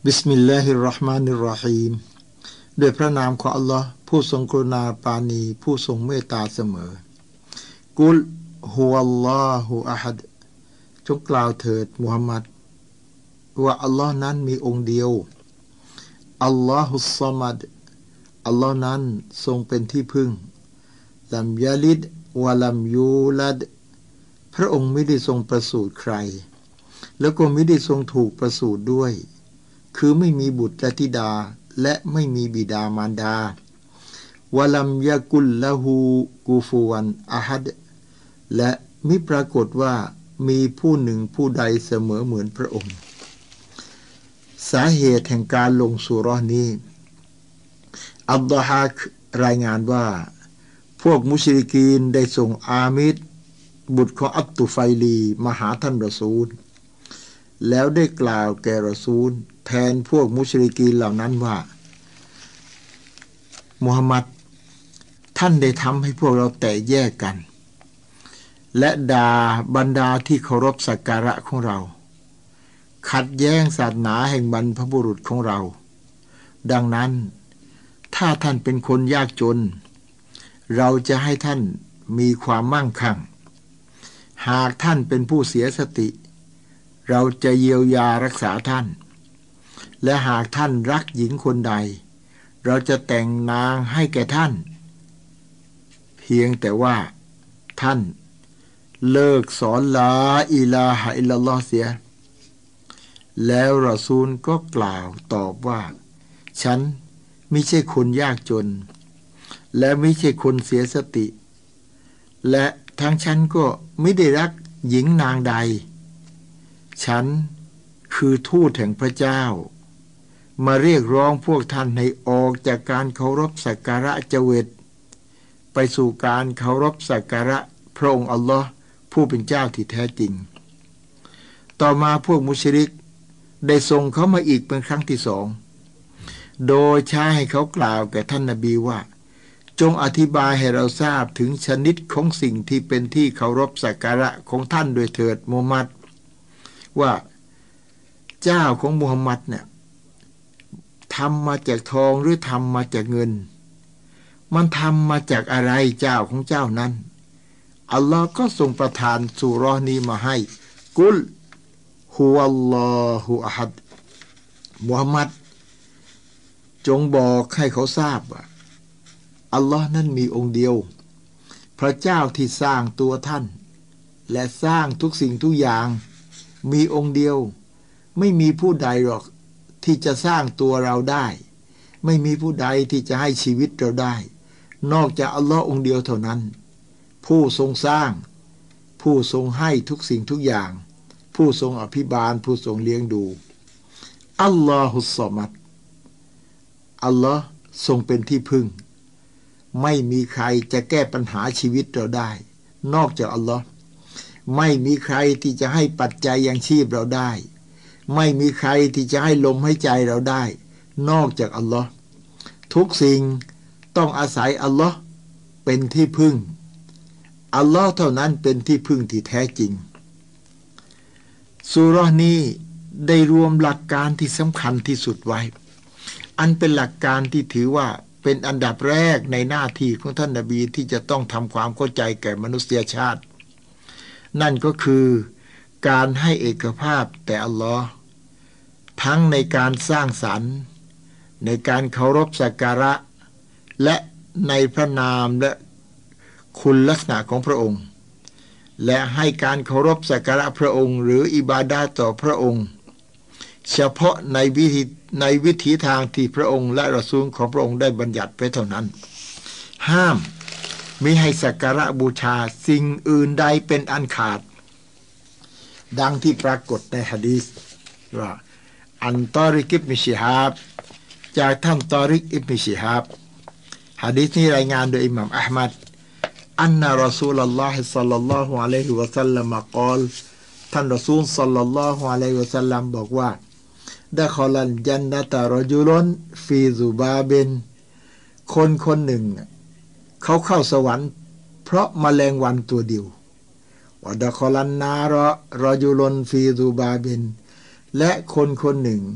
บิสมิลลาฮิรเราะห์มานิรเราะฮีมด้วยพระนามของอัลลอฮ์ผู้ทรงกรุณาปราณีผู้ทรงเมตตาเสมอกุลฮุวัลลอฮุอะฮัดจงกล่าวเถิดมุฮัมมัดว่าอัลลอฮ์นั้นมีองค์เดียวอัลลอฮุสซอมัดอัลลอฮ์นั้นทรงเป็นที่พึ่งลัมยะลิดวะลัมยูลัดพระองค์ไม่ได้ทรงประสูติใครแล้วก็ไม่ได้ทรงถูกประสูติด้วยคือไม่มีบุตรและธิดาและไม่มีบิดามารดาวะลัมยะกุลละฮูกูฟูวันอะฮัดและมิปรากฏว่ามีผู้หนึ่งผู้ใดเสมอเหมือนพระองค์สาเหตุแห่งการลงสุเราะห์นี้อับดุลฮากรายงานว่าพวกมุชริกีนได้ส่งอามิดบุตรของอับตุไฟลีมาหาท่านรอซูลแล้วได้กล่าวแก่รอซูลแทนพวกมุชริกีนเหล่านั้นว่ามุฮัมมัดท่านได้ทำให้พวกเราแตกแยกกันและด่าบรรดาที่เคารพสักการะของเราขัดแย้งศาสนาแห่งบรรพบุรุษของเราดังนั้นถ้าท่านเป็นคนยากจนเราจะให้ท่านมีความมั่งคั่งหากท่านเป็นผู้เสียสติเราจะเยียวยารักษาท่านและหากท่านรักหญิงคนใดเราจะแต่งนางให้แก่ท่านเพียงแต่ว่าท่านเลิกสอนลาอิลาฮะอิลลัลลอฮ์เสียแล้วรอซูลก็กล่าวตอบว่าฉันไม่ใช่คนยากจนและไม่ใช่คนเสียสติและทั้งฉันก็ไม่ได้รักหญิงนางใดฉันคือทูตแห่งพระเจ้ามาเรียกร้องพวกท่านให้ออกจากการเคารพสักการะเจวิตไปสู่การเคารพสักการะพระองค์อัลลอฮ์ผู้เป็นเจ้าที่แท้จริงต่อมาพวกมุชริกได้ส่งเขามาอีกเป็นครั้งที่สองโดยใช้ให้เขากล่าวแก่ท่านนบีว่าจงอธิบายให้เราทราบถึงชนิดของสิ่งที่เป็นที่เคารพสักการะของท่านโดยเถิดมุฮัมมัดว่าเจ้าของมุฮัมมัดเนี่ยทำมาจากทองหรือทำมาจากเงินมันทำมาจากอะไรเจ้าของเจ้านั้นอัลลอฮ์ก็ทรงประทานสุเราะห์นี้มาให้กุลฮุวัลลอฮุอะฮัดมุฮัมมัดจงบอกให้เขาทราบว่าอัลลอฮ์นั้นมีองค์เดียวพระเจ้าที่สร้างตัวท่านและสร้างทุกสิ่งทุกอย่างมีองค์เดียวไม่มีผู้ใดหรอกที่จะสร้างตัวเราได้ไม่มีผู้ใดที่จะให้ชีวิตเราได้นอกจากอัลลอฮ์องค์เดียวเท่านั้นผู้ทรงสร้างผู้ทรงให้ทุกสิ่งทุกอย่างผู้ทรงอภิบาลผู้ทรงเลี้ยงดูอัลลอฮุสซอมัดอัลลอฮ์ทรงเป็นที่พึ่งไม่มีใครจะแก้ปัญหาชีวิตเราได้นอกจากอัลลอฮ์ไม่มีใครที่จะให้ปัจจัยยังชีพเราได้ไม่มีใครที่จะให้ลมให้ใจเราได้นอกจากอัลลอฮ์ทุกสิ่งต้องอาศัยอัลลอฮ์เป็นที่พึ่งอัลลอฮ์เท่านั้นเป็นที่พึ่งที่แท้จริงซูเราะห์นี้ได้รวมหลักการที่สำคัญที่สุดไว้อันเป็นหลักการที่ถือว่าเป็นอันดับแรกในหน้าที่ของท่านนบีที่จะต้องทำความเข้าใจแก่มนุษยชาตินั่นก็คือการให้เอกภาพแต่อัลลอฮ์ทั้งในการสร้างสรรค์ในการเคารพสักการะและในพระนามและคุณลักษณะของพระองค์และให้การเคารพสักการะพระองค์หรืออิบาดะห์ต่อพระองค์เฉพาะในวิถีทางที่พระองค์และรอซูลของพระองค์ได้บัญญัติไว้เท่านั้นห้ามมิให้สักการะบูชาสิ่งอื่นใดเป็นอันขาดดังที่ปรากฏในหะดีษว่าอันตอริกอิบนุชิฮาบจากท่านตอริกอิบนุชิฮาบหะดีษนี้รายงานโดยอิหม่ามอะห์มัดอันนะรอซูลุลลอฮิศ็อลลัลลอฮุอะลัยฮิวะซัลลัมกล่าวท่านรอซูลศ็อลลัลลอฮุอะลัยฮิวะซัลลัมบอกว่าดะคอลัลญันนะตะรอจุลุนฟีซุบาบินคนคนหนึ่งเขาเข้าสวรรค์เพราะแมลงวันตัวเดียววะดะคอลันนารอรอจุลุนฟีซุบาบินและคนคนหนึ่ง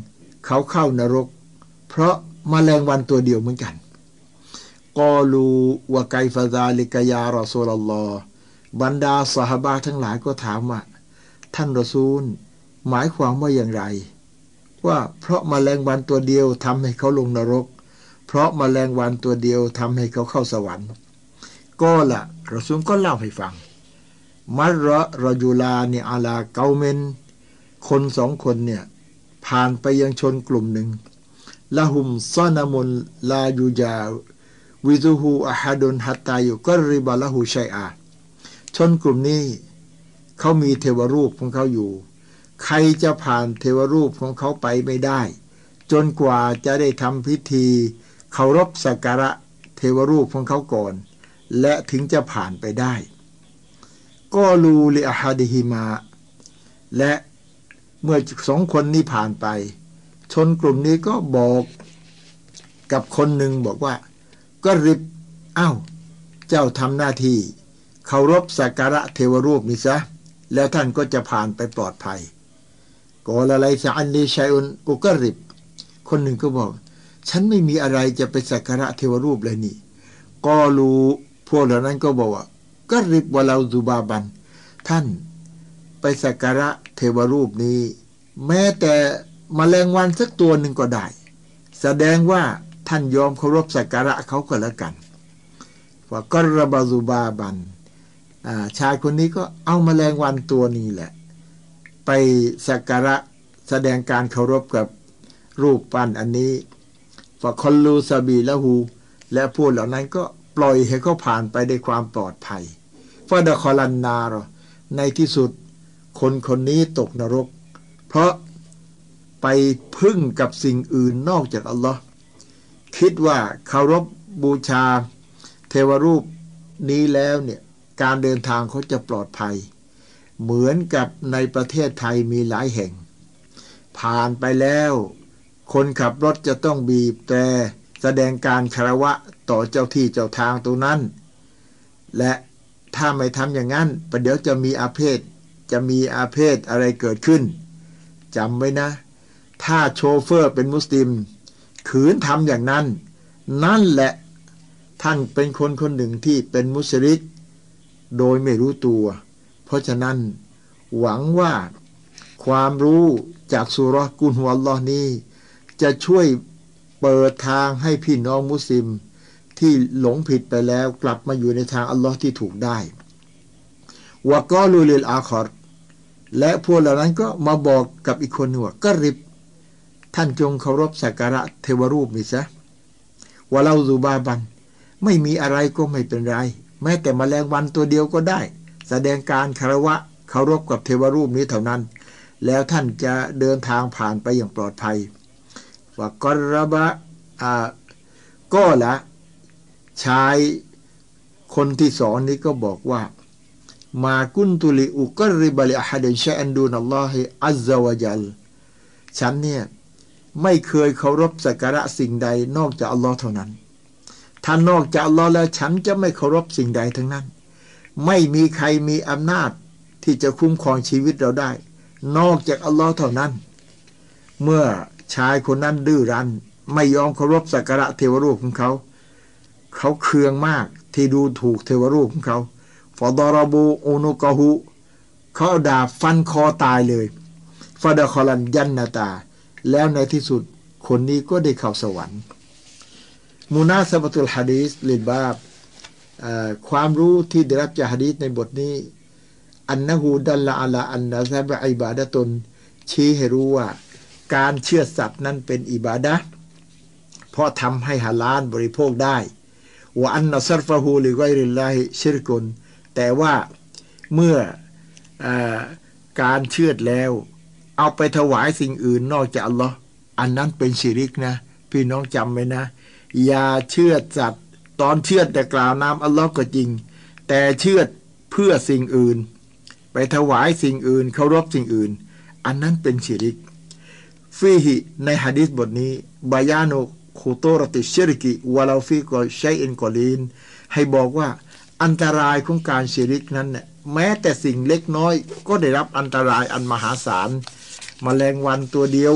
เขาเข้านรกเพราะแมลงวันตัวเดียวเหมือนกันกอลูวะไกฟะซาลิกะยารอซูลุลลอฮ์บรรดาซอฮาบะห์ทั้งหลายก็ถามว่าท่านรอซูลหมายความว่าอย่างไรว่าเพราะแมลงวันตัวเดียวทำให้เขาลงนรกเพราะแมลงวันตัวเดียวทำให้เขาเข้าสวรรค์ก็ละรอซูลก็เล่าให้ฟังมัรระรจุลานิอาลาเกาเมนคนสองคนเนี่ยผ่านไปยังชนกลุ่มหนึ่งละหุมซอนามุนลายูจาวิซุฮูอะฮัดุนฮัตตายุกริบะละหูชัยอาชนกลุ่มนี้เขามีเทวรูปของเขาอยู่ใครจะผ่านเทวรูปของเขาไปไม่ได้จนกว่าจะได้ทำพิธีเคารพสักการะเทวรูปของเขาก่อนและถึงจะผ่านไปได้ก็ลูลิอะฮัดิฮิมาและเมื่อสองคนนี้ผ่านไปชนกลุ่มนี้ก็บอกกับคนหนึ่งบอกว่าก็ริบเจ้าทำหน้าที่เคารพสักการะเทวรูปนี้ซะแล้วท่านก็จะผ่านไปปลอดภัยกอลาไลซะอันนีชัยอุนอุกริบคนหนึ่งก็บอกฉันไม่มีอะไรจะไปสักการะเทวรูปเลยนี่กอลูพวกเหล่านั้นก็บอกว่าก็ริบวะลาซุบาบันท่านไปสักการะเทวรูปนี้แม้แต่แมลงวันสักตัวหนึ่งก็ได้แสดงว่าท่านยอมเคารพสักการะเขาก็แล้วกันว่ากรบาซุบาบันชายคนนี้ก็เอาแมลงวันตัวนี้แหละไปสักการะแสดงการเคารพกับรูปปั้นอันนี้ฟะคอลลูซาบีละหูและพวกเหล่านั้นก็ปล่อยให้เขาผ่านไปด้วยความปลอดภัยฟะดะคอลันนารอในที่สุดคนคนนี้ตกนรกเพราะไปพึ่งกับสิ่งอื่นนอกจากอัลลอฮ์คิดว่าเคารพบูชาเทวรูปนี้แล้วเนี่ยการเดินทางเขาจะปลอดภัยเหมือนกับในประเทศไทยมีหลายแห่งผ่านไปแล้วคนขับรถจะต้องบีบแตรแสดงการคารวะต่อเจ้าที่เจ้าทางตรงนั้นและถ้าไม่ทำอย่างนั้นประเดี๋ยวจะมีอาเพศอะไรเกิดขึ้นจำไว้นะถ้าโชเฟอร์เป็นมุสลิมขืนทำอย่างนั้นนั่นแหละท่านเป็นคนคนหนึ่งที่เป็นมุชริกโดยไม่รู้ตัวเพราะฉะนั้นหวังว่าความรู้จากซูเราะห์กุลฮุวัลลอฮ์นี้จะช่วยเปิดทางให้พี่น้องมุสลิมที่หลงผิดไปแล้วกลับมาอยู่ในทางอัลลอฮ์ที่ถูกได้วะกอลูลิลอาคอรและพวกเหล่านั้นก็มาบอกกับอีกคนหนึ่งว่าก็ริบท่านจงเคารพสักการะเทวรูปนี่ซะวะลาซุบาบันไม่มีอะไรก็ไม่เป็นไรแม้แต่แมลงวันตัวเดียวก็ได้แสดงการคารวะเคารพกับเทวรูปนี้เท่านั้นแล้วท่านจะเดินทางผ่านไปอย่างปลอดภัยว่ากรบะก็ละชายคนที่สองนี้ก็บอกว่ามากุนตุลิอุกริบะลิอะฮัดชัยอันดูนัลลอฮิอัซซะวะญัลฉันเนี่ยไม่เคยเคารพสักการะสิ่งใดนอกจากอัลลอฮ์เท่านั้นถ้านอกจากอัลลอฮ์แล้วฉันจะไม่เคารพสิ่งใดทั้งนั้นไม่มีใครมีอำนาจที่จะคุ้มครองชีวิตเราได้นอกจากอัลลอฮ์เท่านั้นเมื่อชายคนนั้นดื้อรั้นไม่ยอมเคารพสักการะเทวรูปของเขาเคืองมากที่ดูถูกเทวรูปของเขาฟะดารบูอูนุกะฮูเขาด่าฟันคอตายเลยฟะดะคอลันยันนาตาแล้วในที่สุดคนนี้ก็ได้เข้าสวรรค์มุนาซะบะตุลหะดีษลิบาบความรู้ที่ได้รับจากหะดีษในบทนี้อันนะฮูดัลละอะลาอันนะซะบะอิบาดะตุนชี้ให้รู้ว่าการเชื่อสัตว์นั้นเป็นอิบาดะห์เพราะทำให้ฮาลาลบริโภคได้ว่าอันนะซัรฟะฮูลิกอยริลลาฮิชิรกุนแต่ว่าเมื่อการเชื่อแล้วเอาไปถวายสิ่งอื่นนอกจากอัลลอฮ์อันนั้นเป็นชิริกนะพี่น้องจำไว้นะอย่าเชื่อสัตว์ตอนเชื่อแต่กล่าวนามอัลลอฮ์ก็จริงแต่เชื่อเพื่อสิ่งอื่นไปถวายสิ่งอื่นเคารพสิ่งอื่นอันนั้นเป็นชิริกฟีฮิในหะดีษบทนี้บายานุขุโตรติชิริกิวะลาฟีกอชัยอินกอลีนให้บอกว่าอันตรายของการชิริกนั้นเนี่ยแม้แต่สิ่งเล็กน้อยก็ได้รับอันตรายอันมหาศาลแมลงวันตัวเดียว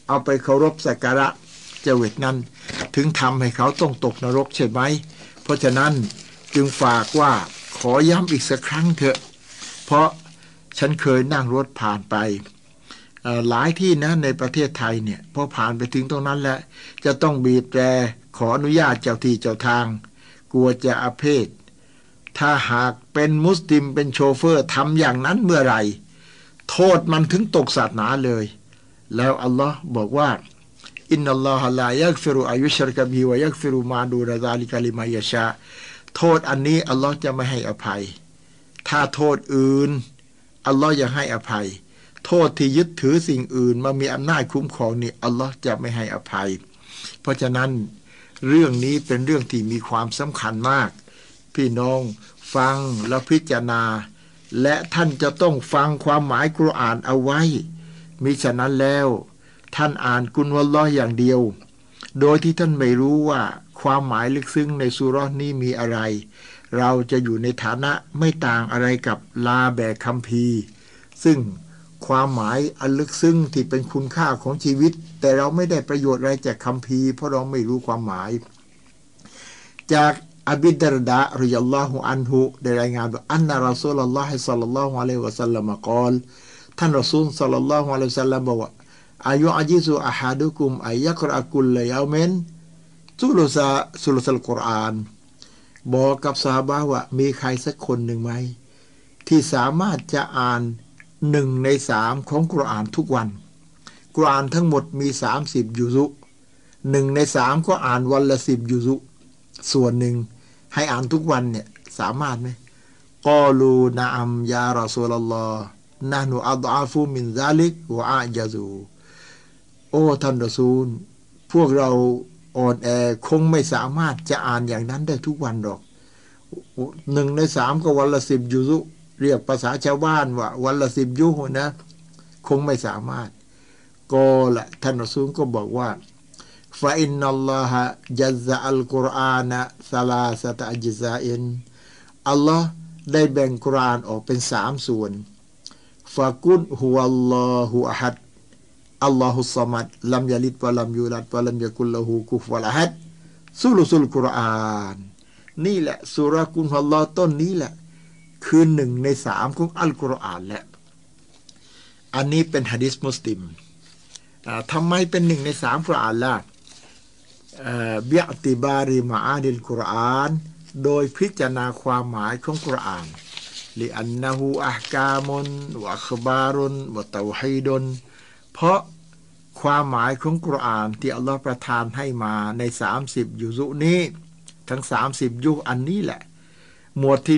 เอาไปเคารพสักการะเจวิตนั้นถึงทำให้เขาต้องตกนรกใช่ไหมเพราะฉะนั้นจึงฝากว่าขอย้ำอีกสักครั้งเถอะเพราะฉันเคยนั่งรถผ่านไปหลายที่นะในประเทศไทยเนี่ยพอผ่านไปถึงตรงนั้นแล้วจะต้องบีบแตรขออนุญาตเจ้าที่เจ้าทางกลัวจะอาเพศถ้าหากเป็นมุสลิมเป็นโชเฟอร์ทำอย่างนั้นเมื่อไหร่โทษมันถึงตกศาสนาเลยแล้วอัลลอฮ์บอกว่าอินนัลลอฮะลายักฟิรุอายุชรกะบีวะยักฟิรุมาดูรซาลิกะลิมายะชาโทษอันนี้อัลลอฮ์จะไม่ให้อภัยถ้าโทษอื่นอัลลอฮ์จะให้อภัยโทษที่ยึดถือสิ่งอื่นมามีอำนาจคุ้มครองนี่อัลลอฮ์จะไม่ให้อภัยเพราะฉะนั้นเรื่องนี้เป็นเรื่องที่มีความสำคัญมากพี่น้องฟังแล้วพิจารณาและท่านจะต้องฟังความหมายกุรอานเอาไว้มิฉะนั้นแล้วท่านอ่านกุลวัลลอฮ์อย่างเดียวโดยที่ท่านไม่รู้ว่าความหมายลึกซึ้งในซูเราะห์นี้มีอะไรเราจะอยู่ในฐานะไม่ต่างอะไรกับลาแบกคัมภีร์ซึ่งความหมายอันลึกซึ้งที่เป็นคุณค่าของชีวิตแต่เราไม่ได้ประโยชน์อะไรจากคัมภีร์เพราะเราไม่รู้ความหมายจากอบิดรดะรอยลลอฮุอันฮุได้รายงานว่าอันนะรอซูลุลลอฮิศ็อลลัลลอฮุอะลัยฮิวะซัลลัมกล่าวท่านรอซูลศ็อลลัลลอฮุอะลัยฮิวะซัลลัมบอกว่าอายุอาจิซุอะฮาดุกุมอัยยักรอกุลยามินซุลุสอัลกุรอานบอกกับซอฮาบะห์ว่ามีใครสักคนหนึ่งไหมที่สามารถจะอ่าน1 ใน 3ของกุรอานทุกวันกุรอานทั้งหมดมี30ยุซุ1 ใน 3ก็อ่านวันละ10ยุซุส่วนหนึ่งให้อ่านทุกวันเนี่ยสามารถไหมกอลูนะอัมยารอซูลุลลอฮ์นะห์นุอัฎอาฟุมินซาลิกวะอาญะซูโอ้ท่านรอซูลพวกเราอ่อนแอคงไม่สามารถจะอ่านอย่างนั้นได้ทุกวันหรอก1 ใน 3ก็วันละ10ยุซุเรียกภาษาชาวบ้านว่าวันละ10ยุซุนะคงไม่สามารถก็ละท่านรอซูลก็บอกว่าฟะอินนัลลอฮะจัซซะอัลกุรอานะซะลาซะตะอัจซาอินอัลลอฮ์ได้แบ่งกุรอานออกเป็น3ส่วนฟะกุลฮุวัลลอฮุอะฮัดอัลลอฮุศอมัดลัมยะลิดวะลัมยูลัดวะลัมยะกุลละฮูกุฟวะอะฮัดซุลุสุลกุรอานนี่แหละซูเราะห์กุลฮุวัลลอฮ์ต้นนี้แหละคือ1 ใน 3ของอัลกุรอานแหละอันนี้เป็นหะดีษมุสลิมทำไมเป็น1 ใน 3กุรอานล่ะบิอ์ติบาริมะอานิลกุรอานโดยพิจารณาความหมายของกุรอานลิอันนะฮูอะห์กามุนวะอัคบารุนวะเตาฮีดุนเพราะความหมายของกุรอานที่อัลลอฮฺประทานให้มาใน30ยุซุนี้ทั้ง30ยุคอันนี้แหละหมวดที่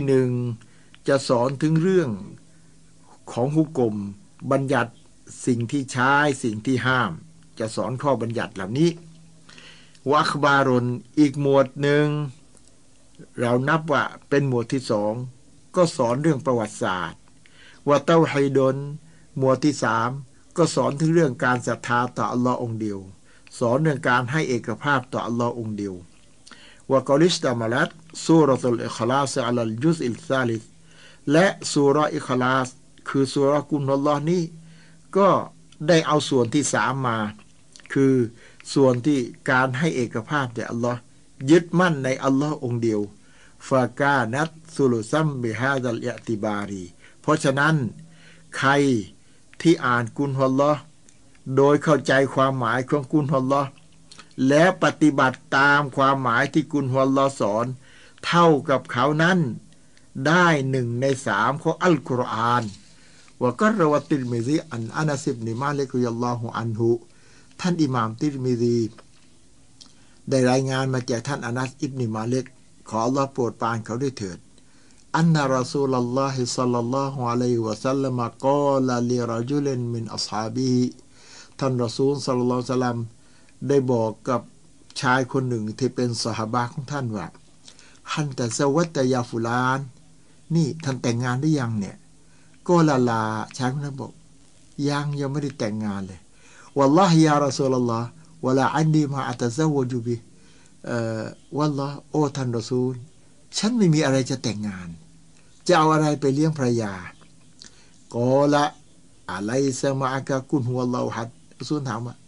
1จะสอนถึงเรื่องของฮุกมบัญญัติสิ่งที่ใช้สิ่งที่ห้ามจะสอนข้อบัญญัติเหล่านี้วะอัคบารุนอีกหมวดหนึ่งเรานับว่าเป็นหมวดที่2ก็สอนเรื่องประวัติศาสตร์วะเตาฮีดุนหมวดที่3ก็สอนถึงเรื่องการศรัทธาต่ออัลลอฮ์องค์เดียวสอนเรื่องการให้เอกภาพต่ออัลลอฮ์องค์เดียววะกอลิสตามัลัดซูเราะตุลอิคลาสอะลัลจุซอิลซาลิสและซูเราะห์อิคลาสคือซูเราะห์กุลอัลลอฮ์นี้ก็ได้เอาส่วนที่3มาคือส่วนที่การให้เอกภาพแด่อัลลอฮ์ยึดมั่นในอัลลอฮ์องค์เดียวฟะกานัตซุลุซัมบิฮาซัลอิอ์ติบารีเพราะฉะนั้นใครที่อ่านกุลฮุวัลลอฮ์โดยเข้าใจความหมายของกุลฮุวัลลอฮ์และปฏิบัติตามความหมายที่กุลฮุวัลลอฮ์สอนเท่ากับเขานั้นได้1 ใน 3ของอัลกุรอานวะกัรวะติรมิซีอันอานัสอิบนุมาลิกรอยัลลอฮุอันฮุท่านอิหม่ามติรมิซีได้รายงานมาจากท่านอานัสอิบนุมาลิกขออัลลอฮ์โปรดปรานเขาด้วยเถิดอันนะรอซูลุลลอฮิศ็อลลัลลอฮุอะลัยฮิวะซัลลัมกอลลิรอจุลินมินอัศฮาบิฮิท่านรอซูลศ็อลลัลลอฮุอะลัยฮิวะซัลลัมได้บอกกับชายคนหนึ่งที่เป็นซอฮาบะห์ของท่านว่าฮันตะซะวัตยาฟุลานนี่ท่านแต่งงานได้ยังเนี่ยก็ลาชายคนนั้นบอกยังไม่ได้แต่งงานเลยวัลลอฮิยารอซูลุลลอฮ์วะลาอันนีมาอัตซะวะจุบิวัลลอฮ์โอ้ท่านรอซูลฉันไม่มีอะไรจะแต่งงานจะเอาอะไรไปเลี้ยงภรรยากอละอะไลซะมะอะกะกุลฮุวัลลอฮุฮัดรอซูลถามว่า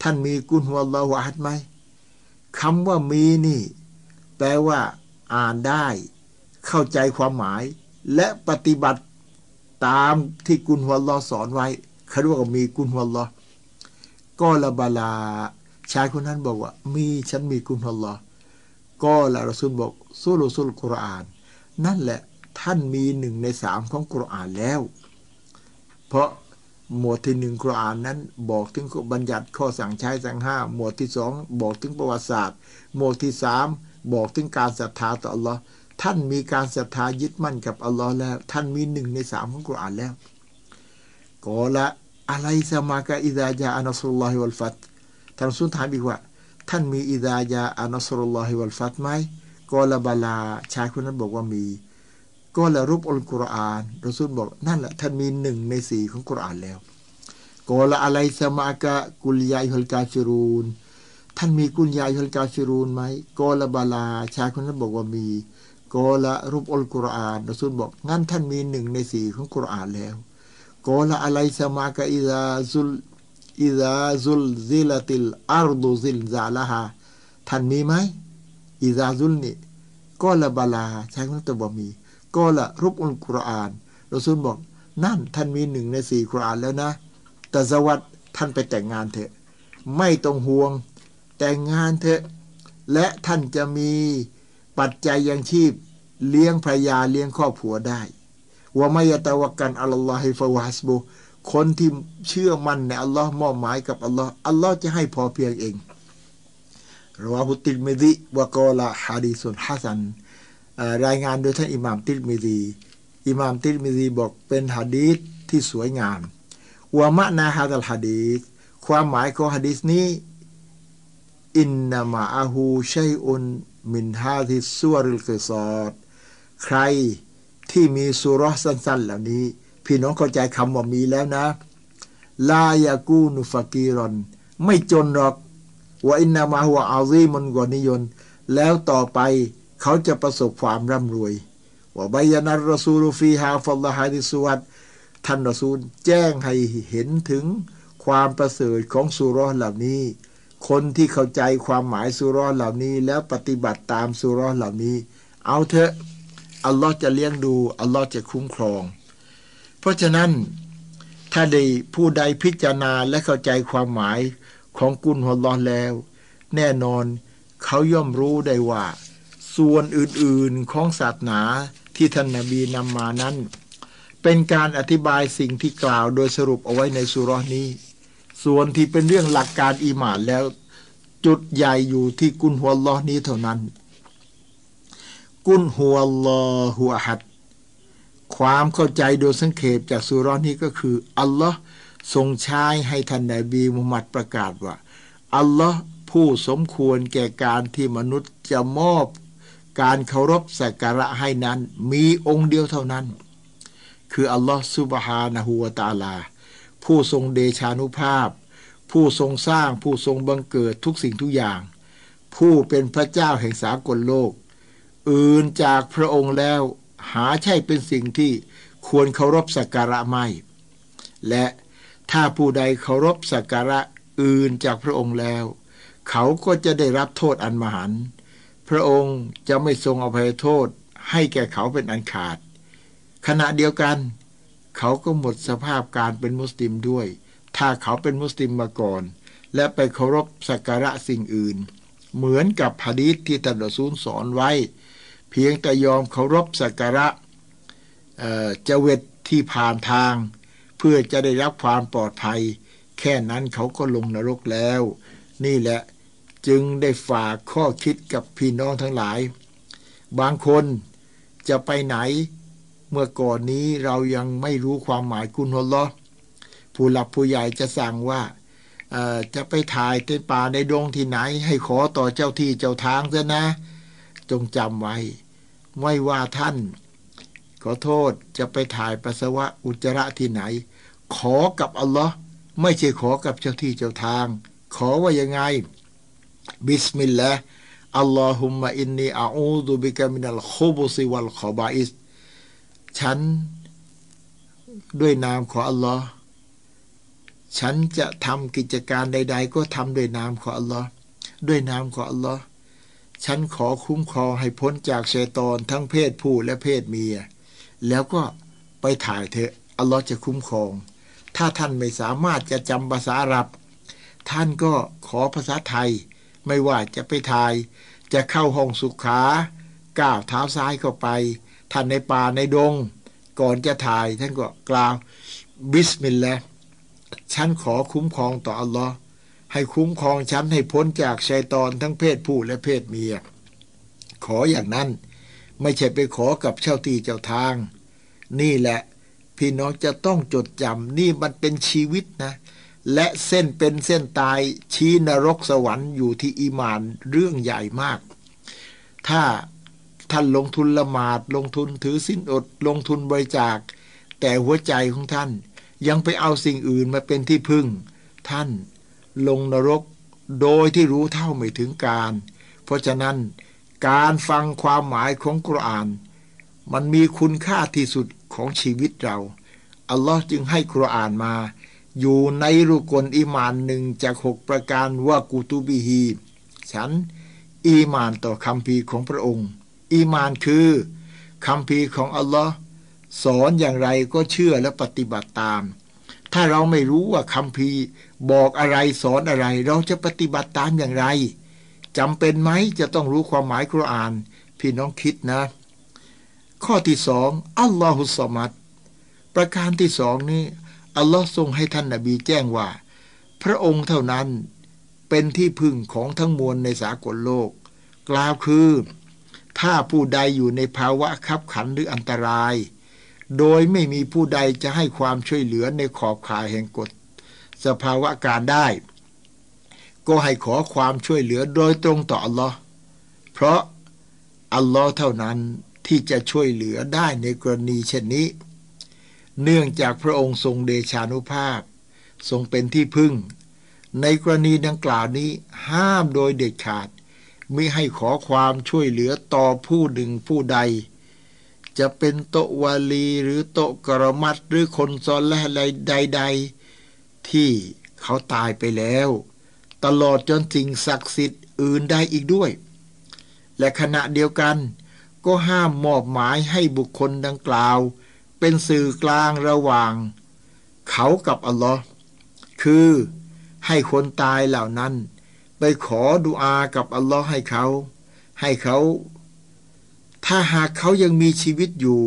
ท่านมีกุลหัวอัลลอฮฺอะฮัดไหมคำว่ามีนี่แปลว่าอ่านได้เข้าใจความหมายและปฏิบัติตามที่กุลหัวอัลลอฮฺสอนไว้เขาเรียกว่ามีกุลหัวอัลลอฮฺก็ละบาลาชายคนนั้นบอกว่ามีฉันมีกุลหัวอัลลอฮฺก็ละรอซูลบอกซูลุกุรอานนั่นแหละท่านมี1 ใน 3ของกุรอานแล้วเพราะหมวดที่1กุรอานนั้นบอกถึงบัญญัติข้อสั่งใช้สั่งห้ามหมวดที่2บอกถึงประวัติศาสตร์หมวดที่3บอกถึงการศรัทธาต่ออัลลอฮ์ท่านมีการศรัทธายึดมั่นกับอัลลอฮ์แล้วท่านมี1 ใน 3ของกุรอานแล้วก็ละอะไรสมากะอิซาจาอันัสรุลลอฮิวัลฟัตท่านรอซูลถามอีกว่าท่านมีอิซาจาอันัสรุลลอฮิวัลฟัตไหมก็ละบาลาชายคนนั้นบอกว่ามีก็ละรุบอัลกุรอานรอซูลบอกนั่นแหละท่านมี1 ใน 4ของกุรอานแล้วก็ละอะไรสมากะกุลยาอิฮัลกาฟิรูนท่านมีกุลยาอิฮัลกาฟิรูนไหมก็ละบาลาชายคนนั้นบอกว่ามีก็ละรุบอัลกุรอานรอซูลบอกงั้นท่านมี1 ใน 4ของกุรอานแล้วก็ละอะไรสมากะอิซาซุลซิลติลอัรดุซิลซาลาฮาท่านมีไหมอิซาซุลนี่ก็ละบาลาชายคนนั้นบอกมีก็ละรุบอัลกุรอานรอซูลบอกนั่นท่านมี1 ใน 4กุรอานแล้วนะแต่สวัสดิ์ท่านไปแต่งงานเถอะไม่ต้องห่วงแต่งงานเถอะและท่านจะมีปัจจัยยังชีพเลี้ยงภรรยาเลี้ยงครอบครัวได้ว่าไม่ยะตะวักกันอัลลอฮิฟะวะฮัสบุคนที่เชื่อมั่นในอัลลอฮ์มอบหมายกับอัลลอฮ์อัลลอฮ์จะให้พอเพียงเองรอฮุติรมิซิวะกอละฮะดีซุนฮะซันรายงานโดยท่านอิหม่ามติรมิซีบอกเป็นหะดีษที่สวยงามวะมะนาฮาซัลหะดีษความหมายของหะดีษนี้อินนามะอะฮูชัยอุนมินฮาซิสซูริลกิซอดใครที่มีซูเราะห์สั้นๆเหล่านี้พี่น้องเข้าใจคำว่ามีแล้วนะลายากูนุฟะกีรอนไม่จนหรอกวะอินนามะฮุวะอาซีมุนกอนิยนแล้วต่อไปเขาจะประสบความร่ำรวยว่าบายานัรรอซูลฟีฮาฟัลลาฮะดิสวัตท่านรอซูลแจ้งให้เห็นถึงความประเสริฐของซูเราะห์เหล่านี้คนที่เข้าใจความหมายซูเราะห์เหล่านี้แล้วปฏิบัติตามซูเราะห์เหล่านี้เอาเถอะอัลลอฮ์จะเลี้ยงดูอัลลอฮ์จะคุ้มครองเพราะฉะนั้นถ้าได้ผู้ใดพิจารณาและเข้าใจความหมายของกุลของอัลลอฮ์แล้วแน่นอนเขาย่อมรู้ได้ว่าส่วนอื่นๆของศาสนาที่ท่านนบีนำมานั้นเป็นการอธิบายสิ่งที่กล่าวโดยสรุปเอาไว้ในซูเราะห์นี้ส่วนที่เป็นเรื่องหลักการอีหม่านแล้วจุดใหญ่อยู่ที่กุลฮุวัลลอฮ์นี้เท่านั้นกุลฮุวัลลอฮุอะฮัดความเข้าใจโดยสังเขปจากซูเราะห์นี้ก็คืออัลลอฮ์ทรงใช้ให้ท่านนบีมุฮัมมัดประกาศว่าอัลลอฮ์ผู้สมควรแก่การที่มนุษย์จะมอบการเคารพสักการะให้นั้นมีองค์เดียวเท่านั้นคืออัลลอฮ์ซุบฮานะฮูวะตะอาลาผู้ทรงเดชานุภาพผู้ทรงสร้างผู้ทรงบังเกิดทุกสิ่งทุกอย่างผู้เป็นพระเจ้าแห่งสากลโลกอื่นจากพระองค์แล้วหาใช่เป็นสิ่งที่ควรเคารพสักการะไม่และถ้าผู้ใดเคารพสักการะอื่นจากพระองค์แล้วเขาก็จะได้รับโทษอันมหันต์พระองค์จะไม่ทรงอภัยโทษให้แก่เขาเป็นอันขาดขณะเดียวกันเขาก็หมดสภาพการเป็นมุสลิมด้วยถ้าเขาเป็นมุสลิมมาก่อนและไปเคารพสักการะสิ่งอื่นเหมือนกับหะดีษที่ท่านรอซูลสอนไว้เพียงแต่ยอมเคารพสักการะเจวิตที่ผ่านทางเพื่อจะได้รับความปลอดภัยแค่นั้นเขาก็ลงนรกแล้วนี่แหละจึงได้ฝากข้อคิดกับพี่น้องทั้งหลายบางคนจะไปไหนเมื่อก่อนนี้เรายังไม่รู้ความหมายกุลฮุวัลลอฮ์ผู้หลักผู้ใหญ่จะสั่งว่าจะไปถ่ายในป่าในดงที่ไหนให้ขอต่อเจ้าที่เจ้าทางซะนะจงจำไว้ไม่ว่าท่านขอโทษจะไปถ่ายปัสสาวะอุจจาระที่ไหนขอกับอัลลอฮ์ไม่ใช่ขอกับเจ้าที่เจ้าทางขอว่ายังไงบิสมิลลาห์อัลลอฮุมมะอินนีอะอูซุบิกะมินัลคุบุซิวัลคอบาอิสฉันด้วยนามของอัลลอฮ์ฉันจะทำกิจการใดๆก็ทำด้วยนามของอัลลอฮ์ด้วยนามของอัลลอฮ์ฉันขอคุ้มครองให้พ้นจากชัยฏอนทั้งเพศผู้และเพศเมียแล้วก็ไปถ่ายเถอะอัลลอฮ์จะคุ้มครองถ้าท่านไม่สามารถจะจำภาษาอาหรับท่านก็ขอภาษาไทยไม่ว่าจะไปถ่ายจะเข้าห้องสุขาก้าวเท้าซ้ายเข้าไปท่านในป่าในดงก่อนจะถ่ายท่านก็กล่าวบิสมิลลาห์ฉันขอคุ้มครองต่ออัลลอฮ์ให้คุ้มครองฉันให้พ้นจากชัยฏอนทั้งเพศผู้และเพศเมียขออย่างนั้นไม่ใช่ไปขอกับเจ้าที่เจ้าทางนี่แหละพี่น้องจะต้องจดจำนี่มันเป็นชีวิตนะและเส้นเป็นเส้นตายชี้นรกสวรรค์อยู่ที่อีหม่านเรื่องใหญ่มากถ้าท่านลงทุนละหมาดลงทุนถือศีลอดลงทุนบริจาคแต่หัวใจของท่านยังไปเอาสิ่งอื่นมาเป็นที่พึ่งท่านลงนรกโดยที่รู้เท่าไม่ถึงการเพราะฉะนั้นการฟังความหมายของกุรอานมันมีคุณค่าที่สุดของชีวิตเราอัลลอฮ์จึงให้กุรอานมาอยู่ในรุกลอีหม่านหนึ่งจาก6ประการว่ากุตุบิฮีฉันอีหม่านต่อคัมภีร์ของพระองค์อีหม่านคือคัมภีร์ของอัลลอฮ์สอนอย่างไรก็เชื่อและปฏิบัติตามถ้าเราไม่รู้ว่าคัมภีร์บอกอะไรสอนอะไรเราจะปฏิบัติตามอย่างไรจำเป็นไหมจะต้องรู้ความหมายกุรอานพี่น้องคิดนะข้อที่2อัลลอฮุสซอมัดประการที่2นี้อัลลอฮ์ทรงให้ท่านนบีแจ้งว่าพระองค์เท่านั้นเป็นที่พึ่งของทั้งมวลในสากลโลกกล่าวคือถ้าผู้ใดอยู่ในภาวะคับขันหรืออันตรายโดยไม่มีผู้ใดจะให้ความช่วยเหลือในขอบข่ายแห่งกฎสภาวะการได้ก็ให้ขอความช่วยเหลือโดยตรงต่ออัลลอฮ์เพราะอัลลอฮ์เท่านั้นที่จะช่วยเหลือได้ในกรณีเช่นนี้เนื่องจากพระองค์ทรงเดชานุภาพทรงเป็นที่พึ่งในกรณีดังกล่าวนี้ห้ามโดยเด็ดขาดมิให้ขอความช่วยเหลือต่อผู้หนึ่งผู้ใดจะเป็นโตวาลีหรือโตกรมัดหรือคนซอและใดๆที่เขาตายไปแล้วตลอดจนสิ่งศักดิ์สิทธิ์อื่นใดอีกด้วยและขณะเดียวกันก็ห้ามมอบหมายให้บุคคลดังกล่าวเป็นสื่อกลางระหว่างเขากับอัลลอฮ์คือให้คนตายเหล่านั้นไปขอดุอากับอัลลอฮ์ให้เขาถ้าหากเขายังมีชีวิตอยู่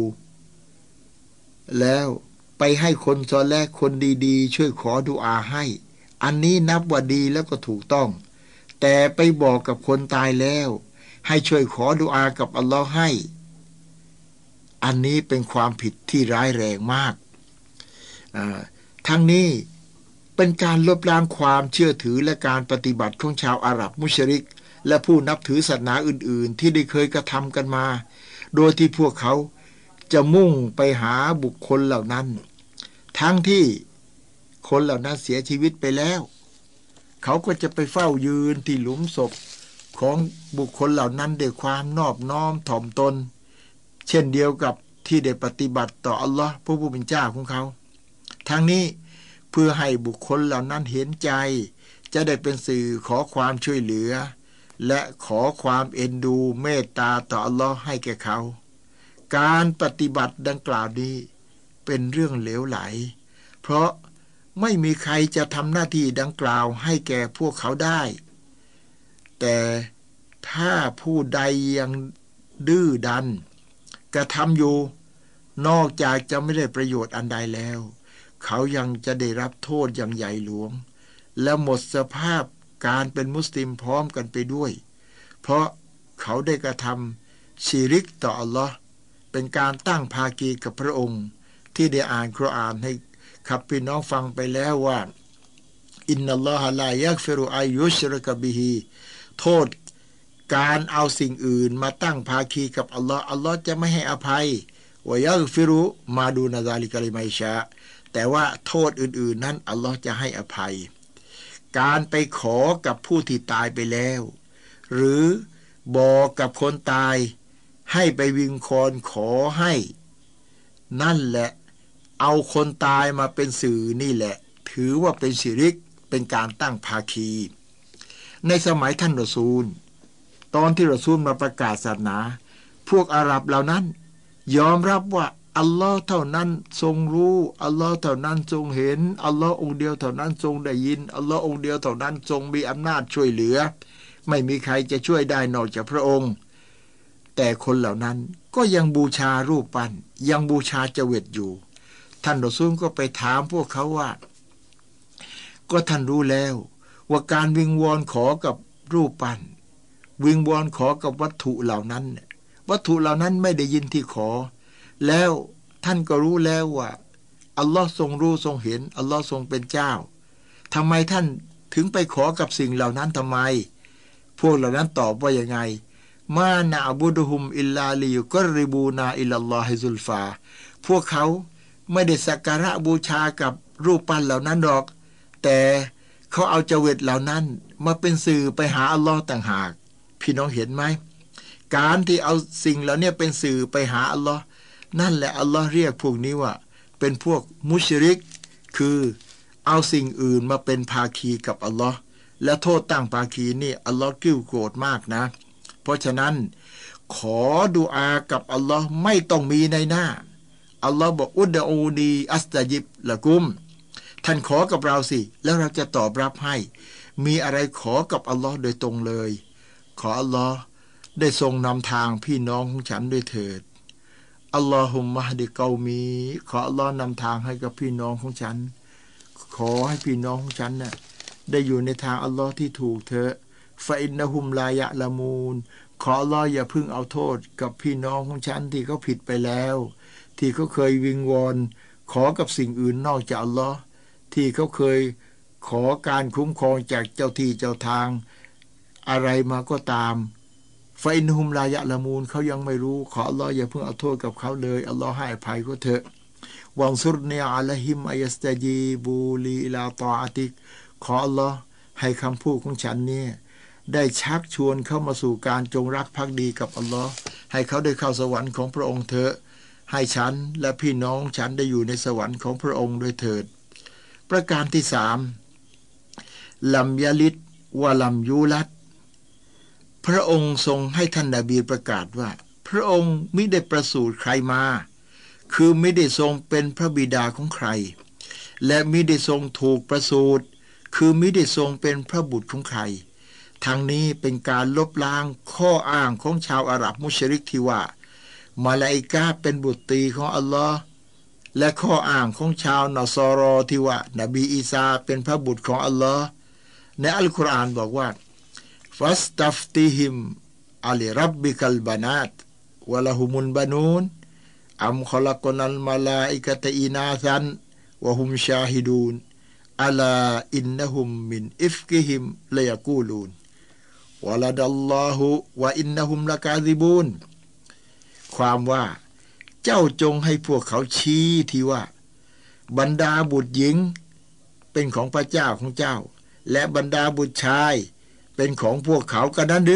แล้วไปให้คนซอและคนดีๆช่วยขอดุอาให้อันนี้นับว่าดีแล้วก็ถูกต้องแต่ไปบอกกับคนตายแล้วให้ช่วยขอดุอากับอัลลอฮ์ให้อันนี้เป็นความผิดที่ร้ายแรงมากทั้งนี้เป็นการลบล้างความเชื่อถือและการปฏิบัติของชาวอาหรับมุชริกและผู้นับถือศาสนาอื่นๆที่ได้เคยกระทำกันมาโดยที่พวกเขาจะมุ่งไปหาบุคคลเหล่านั้นทั้งที่คนเหล่านั้นเสียชีวิตไปแล้วเขาก็จะไปเฝ้ายืนที่หลุมศพของบุคคลเหล่านั้นด้วยความนอบน้อมถ่อมตนเช่นเดียวกับที่ได้ปฏิบัติต่ออัลลอฮ์พระผู้เป็นเจ้าของเขาทั้งนี้เพื่อให้บุคคลเหล่านั้นเห็นใจจะได้เป็นสื่อขอความช่วยเหลือและขอความเอ็นดูเมตตาต่ออัลลอฮ์ให้แก่เขาการปฏิบัติดังกล่าวนี้เป็นเรื่องเหลวไหลเพราะไม่มีใครจะทำหน้าที่ดังกล่าวให้แก่พวกเขาได้แต่ถ้าผู้ใดยังดื้อดันกระทำอยู่นอกจากจะไม่ได้ประโยชน์อันใดแล้วเขายังจะได้รับโทษอย่างใหญ่หลวงและหมดสภาพการเป็นมุสลิมพร้อมกันไปด้วยเพราะเขาได้กระทำชิริกต่ออัลลอฮ์เป็นการตั้งภาคีกับพระองค์ที่ได้อ่านกุรอานให้ขับพี่น้องฟังไปแล้วว่าอินนัลลอฮะลายักฟิรุอัยยุชริกบิฮีโทษการเอาสิ่งอื่นมาตั้งภาคีกับอัลลอฮ์อัลลอฮ์จะไม่ให้อภัยวะยักฟิรุมาดูนาซาลิกะลิมัยชาแต่ว่าโทษอื่นๆนั้นอัลลอฮ์จะให้อภัยการไปขอกับผู้ที่ตายไปแล้วหรือบอกกับคนตายให้ไปวิงวอนขอให้นั่นแหละเอาคนตายมาเป็นสื่อนี่แหละถือว่าเป็นชิริกเป็นการตั้งภาคีในสมัยท่านรอซูลตอนที่รอซูลมาประกาศศาสนาพวกอาหรับเหล่านั้นยอมรับว่าอัลลอฮ์เท่านั้นทรงรู้อัลลอฮ์เท่านั้นทรงเห็นอัลลอฮ์องค์เดียวเท่านั้นทรงได้ยินอัลลอฮ์องค์เดียวเท่านั้นทรงมีอำนาจช่วยเหลือไม่มีใครจะช่วยได้นอกจากพระองค์แต่คนเหล่านั้นก็ยังบูชารูปปั้นยังบูชาเจวิตอยู่ท่านรอซูลก็ไปถามพวกเขาว่าก็ท่านรู้แล้วว่าการวิงวอนขอกับรูปปั้นวิงวอนขอกับวัตถุเหล่านั้นวัตถุเหล่านั้นไม่ได้ยินที่ขอแล้วท่านก็รู้แล้วว่าอัลลอฮ์ทรงรู้ทรงเห็นอัลลอฮ์ทรงเป็นเจ้าทำไมท่านถึงไปขอกับสิ่งเหล่านั้นทำไมพวกเหล่านั้นตอบว่ายังไงมานะอบุดุฮุมอิลลาลิยุกริบูนาอิลลัลลอฮิซุลฟาพวกเขาไม่ได้สักการะบูชากับรูปปั้นเหล่านั้นหรอกแต่เขาเอาเจวิตเหล่านั้นมาเป็นสื่อไปหาอัลลอฮ์ต่างหากพี่น้องเห็นไหมการที่เอาสิ่งเหล่านี้เป็นสื่อไปหาอัลลอฮ์นั่นแหละอัลลอฮ์เรียกพวกนี้ว่าเป็นพวกมุชริกคือเอาสิ่งอื่นมาเป็นภาคีกับอัลลอฮ์และโทษตั้งภาคีนี่อัลลอฮ์กิ้วโกรธมากนะเพราะฉะนั้นขอดุอากับอัลลอฮ์ไม่ต้องมีในหน้าอัลลอฮ์บอกอุดอูนีอัสตะญิบละกุมท่านขอกับเราสิแล้วเราจะตอบรับให้มีอะไรขอกับอัลลอฮ์โดยตรงเลยขออัลลอฮ์ได้ทรงนำทางพี่น้องของฉันด้วยเถิดอัลลอฮุมมะฮดิเกามีขออัลลอฮ์นำทางให้กับพี่น้องของฉันขอให้พี่น้องของฉันน่ะได้อยู่ในทางอัลลอฮ์ที่ถูกเถอะฟะอินนะฮุมลายะละมูนขออัลลอฮ์อย่าพึ่งเอาโทษกับพี่น้องของฉันที่เขาผิดไปแล้วที่เขาเคยวิงวอนขอกับสิ่งอื่นนอกจากอัลลอฮ์ที่เขาเคยขอการคุ้มครองจากเจ้าที่เจ้าทางอะไรมาก็ตามฟาอินฮุมลายะละมูนเขายังไม่รู้ขออัลลอฮ์อย่าเพิ่งเอาโทษกับเขาเลยอัลลอฮ์ให้อภัยก็เถอะวังซุรเนียอะลัยฮิมอัยสตะจีบูลีอิลาตออะติกขออัลลอฮ์ให้คำพูดของฉันเนี่ยได้ชักชวนเข้ามาสู่การจงรักภักดีกับอัลลอฮ์ให้เขาได้เข้าสวรรค์ของพระองค์เถอะให้ฉันและพี่น้องฉันได้อยู่ในสวรรค์ของพระองค์ด้วยเถิดประการที่สามลัมยะลิดวะลัมยูลัดพระองค์ทรงให้ท่านนบีประกาศว่าพระองค์มิได้ประสูติใครมาคือมิได้ทรงเป็นพระบิดาของใครและมิได้ทรงถูกประสูติคือมิได้ทรงเป็นพระบุตรของใครทั้งนี้เป็นการลบล้างข้ออ้างของชาวอาหรับมุชริกที่ว่ามาลาอิกะฮ์เป็นบุตรีของอัลลอฮ์และข้ออ้างของชาวนอซอรอที่ว่านบีอีสาเป็นพระบุตรของอัลลอฮ์ในอัลกุรอานบอกว่าฟัสตัฟติฮิมอัลรับบิกัลบานาตวะละฮุมุลบานูนอัมขลักนัลมาลาอิกะตะอินาซันวะฮุมชาฮิดูนอัลาอินนะฮุมมินอิฟกิฮิมละยะกูลูนวะลาดัลลอฮุวะอินนะฮุมละกาซิบูนความว่าเจ้าจงให้พวกเขาชี้ที่ว่าบรรดาบุตรหญิงเป็นของพระเจ้าของเจ้าและบรรดาบุตรชายเป็นของพวกเขากันนั้น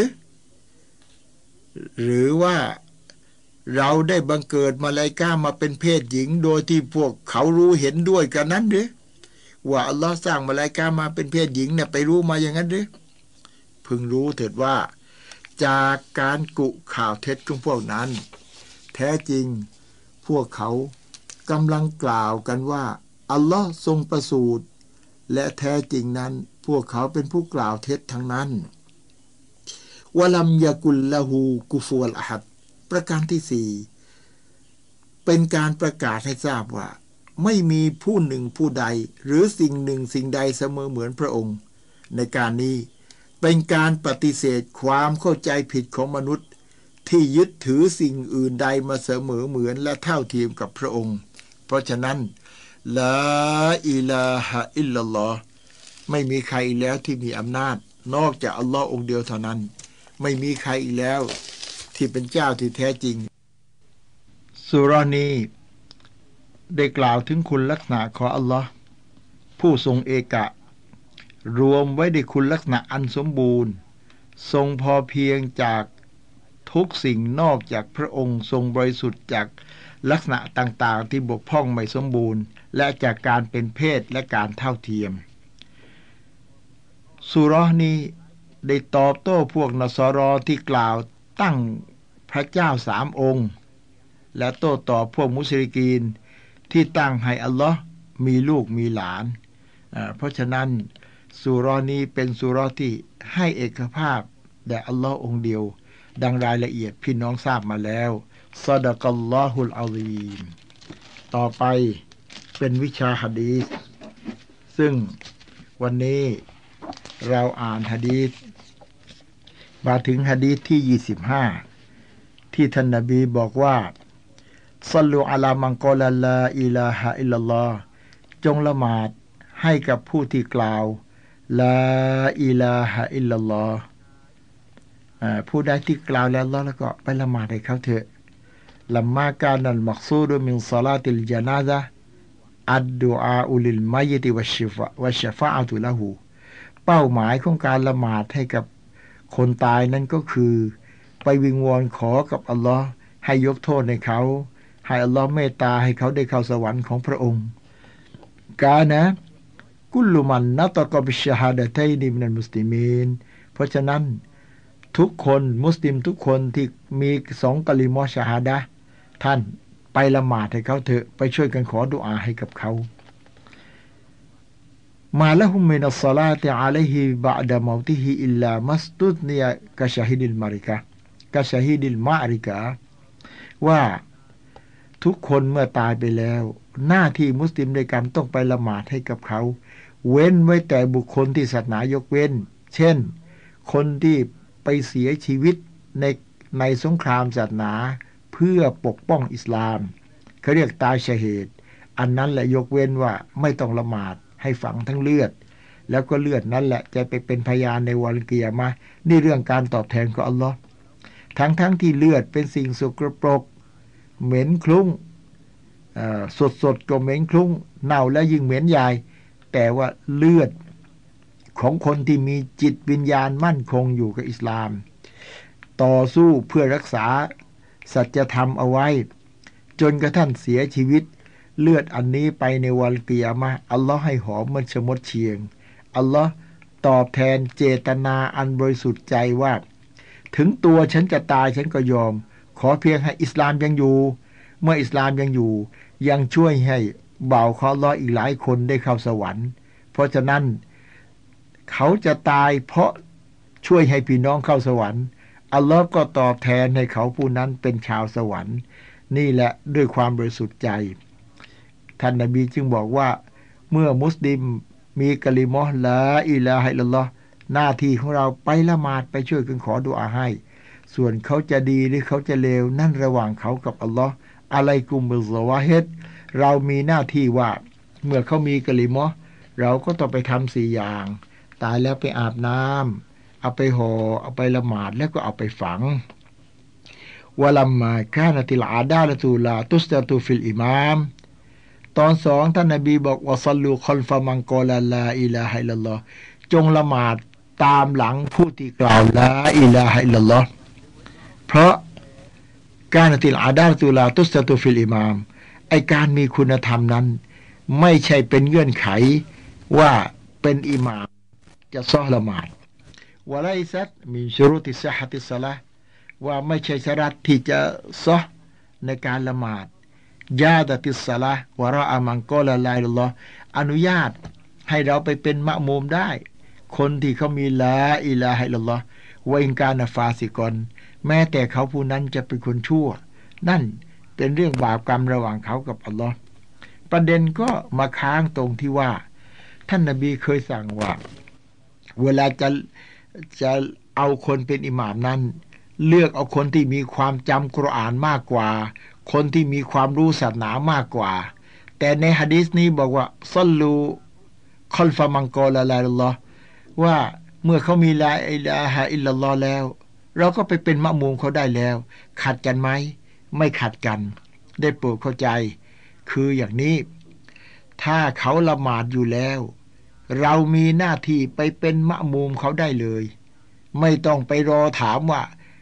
หรือว่าเราได้บังเกิดมาลาอิกะฮ์มาเป็นเพศหญิงโดยที่พวกเขารู้เห็นด้วยกันนั้นว่าอัลลอฮ์สร้างมาลาอิกะฮ์มาเป็นเพศหญิงเนี่ยไปรู้มาอย่างนั้นพึงรู้เถิดว่าจากการกุข่าวเท็จของพวกนั้นแท้จริงพวกเขากำลังกล่าวกันว่าอัลลอฮ์ทรงประสูติและแท้จริงนั้นพวกเขาเป็นผู้กล่าวเท็จทั้งนั้นวะลัมยะกุลละฮูกุฟุวะลอะฮัดประการที่สี่เป็นการประกาศให้ทราบว่าไม่มีผู้หนึ่งผู้ใดหรือสิ่งหนึ่งสิ่งใดเสมอเหมือนพระองค์ในการนี้เป็นการปฏิเสธความเข้าใจผิดของมนุษย์ที่ยึดถือสิ่งอื่นใดมาเสมอเหมือนและเท่าเทียมกับพระองค์เพราะฉะนั้นลาอิลาฮะอิลลัลลอฮ์ไม่มีใครอีกแล้วที่มีอำนาจนอกจากอัลลอฮ์องค์เดียวเท่านั้นไม่มีใครอีกแล้วที่เป็นเจ้าที่แท้จริงสุรานี้ได้กล่าวถึงคุณลักษณะของอัลลอฮ์ผู้ทรงเอกะรวมไว้ในคุณลักษณะอันสมบูรณ์ทรงพอเพียงจากทุกสิ่งนอกจากพระองค์ทรงบริสุทธิ์จากลักษณะต่างๆที่บกพร่องไม่สมบูรณ์และจากการเป็นเพศและการเท่าเทียมสุเราะห์นี้ได้ตอบโต้พวกนสรอที่กล่าวตั้งพระเจ้า3 องค์และโต้ตอบพวกมุชริกีนที่ตั้งให้อัลลอฮ์มีลูกมีหลานเพราะฉะนั้นสุเราะห์นี้เป็นสุเราะห์ที่ให้เอกภาพแด่อัลลอฮ์องค์เดียวดังรายละเอียดพี่น้องทราบมาแล้วซอดะกัลลอฮุลอาซีมต่อไปเป็นวิชาหะดีษซึ่งวันนี้เราอ่านหะดีษมาถึงหะดีษที่25ที่ท่านนบีบอกว่าศ็อลลูอะลามันกอลาลาอิลาฮะอิลลัลลอฮ์จงละหมาดให้กับผู้ที่กล่าวลาอิลาฮะอิลลัลลอฮ์ผู้ใดที่กล่าวแล้วแล้วก็ไปละหมาดให้เขาเถอะลัมมากานัลมักซูดมินศอลาติลญะนาซะฮ์อัดดุอาอุลิลมัยติวัชชะฟาอะตุละฮูเป้าหมายของการละหมาดให้กับคนตายนั้นก็คือไปวิงวอนขอกับอัลลอฮ์ให้ยกโทษให้เขาให้อัลลอฮ์เมตตาให้เขาได้เข้าสวรรค์ของพระองค์กานะกุลลุมันนะตะกอบิชชะฮาดะตัยนิมินัลมุสลิมีนเพราะฉะนั้นทุกคนมุสลิมทุกคนที่มี2 กะลิมะชะฮาดะห์ท่านไปละหมาดให้เขาเถอะไปช่วยกันขอดุอาให้กับเขามาละฮุมมินัสศอลาติอะลัยฮิบะอ์ดะเมาติฮิอิลลามัสตุษนียะกะชะฮีดิลมาริกะกะชะฮีดิลมาริกะว่าทุกคนเมื่อตายไปแล้วหน้าที่มุสลิมในการต้องไปละหมาดให้กับเขาเว้นไว้แต่บุคคลที่ศาสนายกเว้นเช่นคนที่ไปเสียชีวิตในสงครามศาสนาเพื่อปกป้องอิสลามเขาเรียกตายชะฮีดอันนั้นแหละยกเว้นว่าไม่ต้องละหมาดให้ฝังทั้งเลือดแล้วก็เลือดนั้นแหละจะไปเป็นพยานในวันกิยามะห์นี่เรื่องการตอบแทนของอัลลอฮ์ทั้งที่เลือดเป็นสิ่งสกปรกเหม็นคลุ้งสดก็เหม็นคลุ้งเน่าแล้วยิ่งเหม็นใหญ่แต่ว่าเลือดของคนที่มีจิตวิญญาณมั่นคงอยู่กับอิสลามต่อสู้เพื่อรักษาสัจธรรมเอาไว้จนกระทั่งเสียชีวิตเลือดอันนี้ไปในวันกิยามะห์อัลลอฮ์ให้หอมเหมือนชมดเชียงอัลลอฮ์ตอบแทนเจตนาอันบริสุทธิ์ใจว่าถึงตัวฉันจะตายฉันก็ยอมขอเพียงให้อิสลามยังอยู่เมื่ออิสลามยังอยู่ยังช่วยให้บ่าวของอัลลอฮ์อีกหลายคนได้เข้าสวรรค์เพราะฉะนั้นเขาจะตายเพราะช่วยให้พี่น้องเข้าสวรรค์อัลลอฮ์ก็ตอบแทนให้เขาผู้นั้นเป็นชาวสวรรค์นี่แหละด้วยความบริสุทธิ์ใจท่านนบีจึงบอกว่าเมื่อมุสลิมมีกะลิมะห์ลาอิลาฮะอิลลัลลอฮ์หน้าที่ของเราไปละหมาดไปช่วยกันขอดุอาให้ส่วนเขาจะดีหรือเขาจะเลวนั่นระหว่างเขากับอัลลอฮ์อะลัยกุมบิซอวาฮิดเรามีหน้าที่ว่าเมื่อเขามีกะลิมะห์เราก็ต้องไปทำ4 อย่างตายแล้วไปอาบน้ำเอาไปห่อเอาไปละหมาดแล้วก็เอาไปฝังวะลัมมาคานะติลอาดาละตุลาตุสตะตุฟิลอิมามตอน2ท่านนบีบอกว่าศ็อลลูคอลฟะมันกอลาลาอิลาฮะอิลลัลลอฮ์จงละหมาดตามหลังผู้ที่กล่าวลาอิลาฮะอิลลัลลอฮ์เพราะกานะติลอาดาละตุลาตุสตะตุฟิลอิมามไอการมีคุณธรรมนั้นไม่ใช่เป็นเงื่อนไขว่าเป็นอิหม่ามจะซอละหมาดวะไลซัตมินชุรุติซิฮะติศศอลาห์ว่าไม่ใช่ชะรัตที่จะซอในการละหมาดยาดะติศศอลาห์วะรออะมันกอลาลาอิลลัลลอฮ์อนุญาตให้เราไปเป็นมะมูมได้คนที่เขามีลาอิลาฮะอิลลัลลอฮ์วะอินกานะฟาซิกอนแม้แต่เขาผู้นั้นจะเป็นคนชั่วนั่นเป็นเรื่องบาปกรรมระหว่างเขากับอัลลอฮ์ประเด็นก็มาค้างตรงที่ว่าท่านนบีเคยสั่งว่าเวลาจะเอาคนเป็นอิหม่ามนั้นเลือกเอาคนที่มีความจำกุรอานมากกว่าคนที่มีความรู้ศาสนามากกว่าแต่ในหะดีษนี้บอกว่าศ็อลลูคอลฟะมันกอลาลาอิลลัลลอฮ์ว่าเมื่อเขามีลาอิลาฮะอิลลัลลอฮ์แล้วเราก็ไปเป็นมะมูมเขาได้แล้วขัดกันไหมไม่ขัดกันได้โปรดเข้าใจคืออย่างนี้ถ้าเขาละหมาดอยู่แล้วเรามีหน้าที่ไปเป็นมะมูมเขาได้เลยไม่ต้องไปรอถามว่า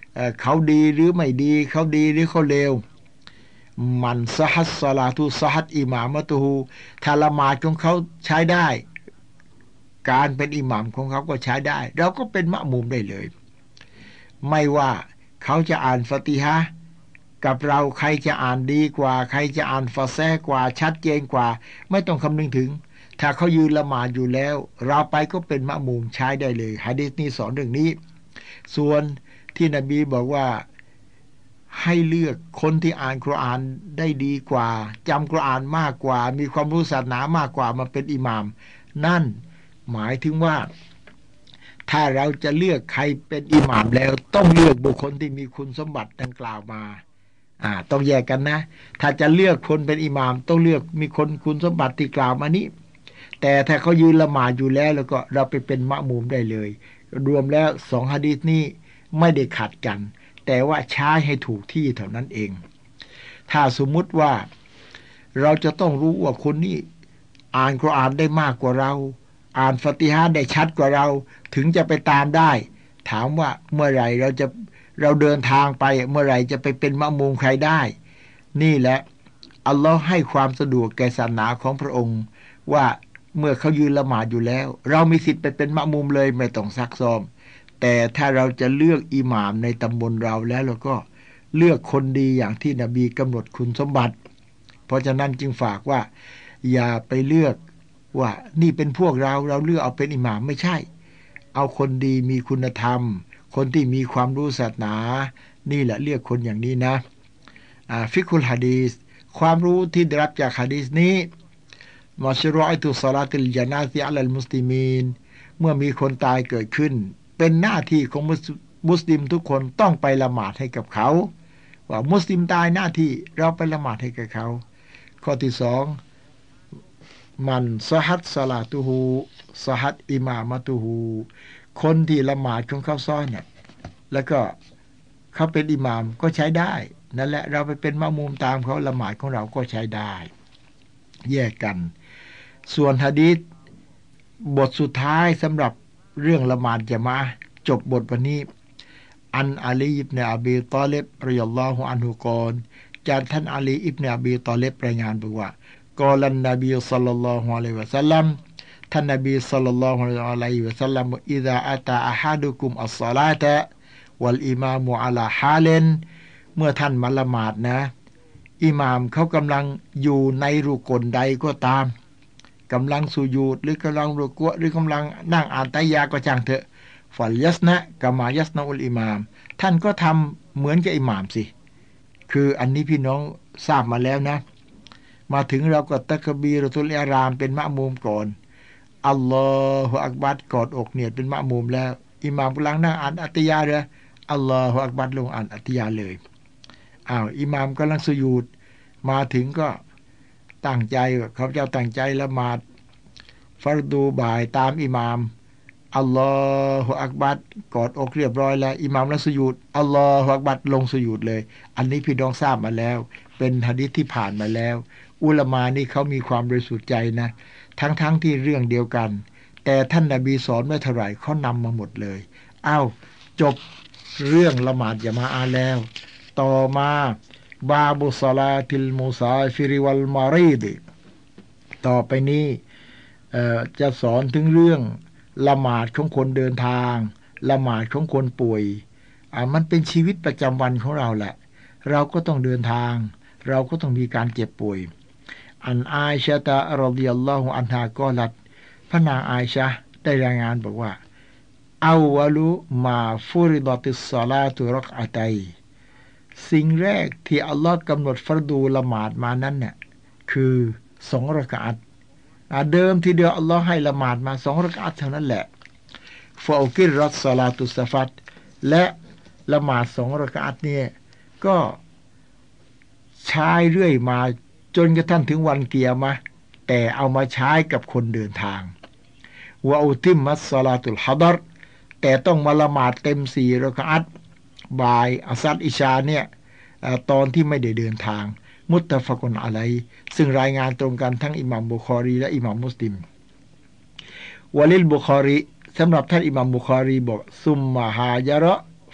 เขาดีหรือไม่ดีเขาดีหรือเขาเลวมันซะฮัสซาลาตุซะฮัดอิหมามะตูฮูถ้าละหมาดของเขาใช้ได้การเป็นอิหม่ามของเขาก็ใช้ได้เราก็เป็นมะมุมได้เลยไม่ว่าเขาจะอ่านฟาติฮะห์กับเราใครจะอ่านดีกว่าใครจะอ่านฟาแซห์กว่าชัดเจนกว่าไม่ต้องคำนึงถึงถ้าเขายืนละหมาดอยู่แล้วเราไปก็เป็นมะมุมใช้ได้เลยหะดีษนี้สอนเรื่องนี้ส่วนที่นบีบอกว่าให้เลือกคนที่อ่านกุรอานได้ดีกว่าจำกุรอานมากกว่ามีความรู้ศาสนามากกว่ามาเป็นอิหม่ามนั่นหมายถึงว่าถ้าเราจะเลือกใครเป็นอิหม่ามแล้วต้องเลือกบุคคลที่มีคุณสมบัติดังกล่าวมาต้องแยกกันนะถ้าจะเลือกคนเป็นอิหม่ามต้องเลือกมีคนคุณสมบัติที่กล่าวมานี้แต่ถ้าเขายืนละหมาดอยู่แล้วก็เราไปเป็นมะมุมได้เลยรวมแล้วสองหะดีษนี้ไม่ได้ขัดกันแต่ว่าใช้ให้ถูกที่เท่านั้นเองถ้าสมมุติว่าเราจะต้องรู้ว่าคนนี้อ่านกุรอานได้มากกว่าเราอ่านฟาติฮะห์ได้ชัดกว่าเราถึงจะไปตามได้ถามว่าเมื่อไหร่เราเดินทางไปเมื่อไหร่จะไปเป็นมะมุมใครได้นี่แหละอัลลอฮ์ให้ความสะดวกแก่ศาสนาของพระองค์ว่าเมื่อเขายืนละหมาดอยู่แล้วเรามีสิทธิ์ไปเป็นมะมุมเลยไม่ต้องซักซ้อมแต่ถ้าเราจะเลือกอิหม่ามในตำบลเราแล้วเราก็เลือกคนดีอย่างที่นบีกำหนดคุณสมบัติเพราะฉะนั้นจึงฝากว่าอย่าไปเลือกว่านี่เป็นพวกเราเลือกเอาเป็นอิหม่ามไม่ใช่เอาคนดีมีคุณธรรมคนที่มีความรู้ศาสนานี่แหละเลือกคนอย่างนี้นะฟิกุลหะดีษความรู้ที่ได้รับจากหะดีษนี้มัชรูอตุศอลาติลญะนาซิอะลัลมุสลิมีนเมื่อมีคนตายเกิดขึ้นเป็นหน้าที่ของมุสลิมทุกคนต้องไปละหมาดให้กับเขาว่ามุสลิมตายหน้าที่เราไปละหมาดให้กับเขาข้อที่สองมันซะฮัดศอลาตุฮูซะฮัดอิมามะตุฮูคนที่ละหมาดของเขาซ้อนเนี่ยแล้วก็เขาเป็นอิหม่ามก็ใช้ได้นั่นแหละเราไปเป็นมะมุมตามเขาละหมาดของเราก็ใช้ได้แยกกันส่วนหะดีษบทสุดท้ายสำหรับเรื่องละหมาดญะมาอะห์จบบทวันนี้อันอาลีอิบนุอบีฏอลิบรอฎิยัลลอฮุอันฮุกล่าวจากท่านอาลีอิบนุอบีฏอลิบรายงานบอกว่ากอลันนบีศ็อลลัลลอฮุอะลัยฮิวะซัลลัมท่านนบีศ็อลลัลลอฮุอะลัยฮิวะซัลลัมอิซาอะตาอะฮัดุกุมอัศศอลาตะวัลอิมามุอะลาฮาลินเมื่อท่านมาละหมาดนะอิหม่ามเขากำลังอยู่ในรุกนใดก็ตามกำลังสุญูดหรือกำลังรุกัวหรือกำลังนั่งอ่านตะยาก็ช่างเถอะฟัลยัสนะกะมายัสนะอุลอิมามท่านก็ทำเหมือนกับอิหม่ามสิคืออันนี้พี่น้องทราบมาแล้วนะมาถึงเราก็ตักบีรตุลอิหรามเป็นมะมุมก่อนอัลลอฮฺอักบัรกอดอกเนียดเป็นมะมุมแล้วอิหม่ามกำลังนั่งอ่านอัตยาเลยอัลลอฮฺอักบัรลงอ่านอัตยาเลยอิหม่ามกำลังสุญูดมาถึงก็ตั้งใจเขาเจ้าตั้งใจละหมาดฟัรดูบ่ายตามอิหม่ามอัลลอฮฺอักบัรกอดอกเรียบร้อยแล้วอิหม่ามแล้วสุญูดอัลลอฮฺอักบัรลงสุญูดเลยอันนี้พี่น้องทราบมาแล้วเป็นหะดีษที่ผ่านมาแล้วอุลามานี่เขามีความบริสุทธิ์ใจนะทั้งที่เรื่องเดียวกันแต่ท่านนบีสอนไว้เท่าไหร่เขานำมาหมดเลยจบเรื่องละหมาดญะมาอะห์แล้วต่อมาบาบุศอลาติลมุซาฟิริวัลมารีดต่อไปนี้จะสอนถึงเรื่องละหมาดของคนเดินทางละหมาดของคนป่วยมันเป็นชีวิตประจำวันของเราแหละเราก็ต้องเดินทางเราก็ต้องมีการเจ็บป่วยอันอาอิชะฮ์รอฎิยัลลอฮุอันฮากอลัตพระนางอาอิชะห์ได้รายงานบอกว่าอาวะลุมาฟุริฎอติศศอลาตุรักอะตัยสิ่งแรกที่อัลลอฮ์กำหนดฟัรดูละหมาดมานั้นเนี่ยคือ2รอกะอัตเดิมทีเดียวอัลลอฮ์ให้ละหมาดมา2รอกะอัตเท่านั้นแหละฟาอุกิรรัตศอลาตุสฟัดและละหมาด2รอกะอัตเนี่ยก็ใช้เรื่อยมาจนกระทั่งถึงวันเกียรมะแต่เอามาใช้กับคนเดินทางวะอุติมัสศอลาตุลฮะฎรแต่ต้องมาละหมาดเต็ม4รอกะอัตบ่ายอัสรอิชาเนี่ยตอนที่ไม่ได้เดินทางมุตตะฟะกุนอะลัยซึ่งรายงานตรงกันทั้งอิหม่ามบุคอรีและอิหม่ามมุสลิมวะลิลบุคอรีสำหรับท่านอิหม่ามบุคอรีบอกซุมมาฮาญะเราะ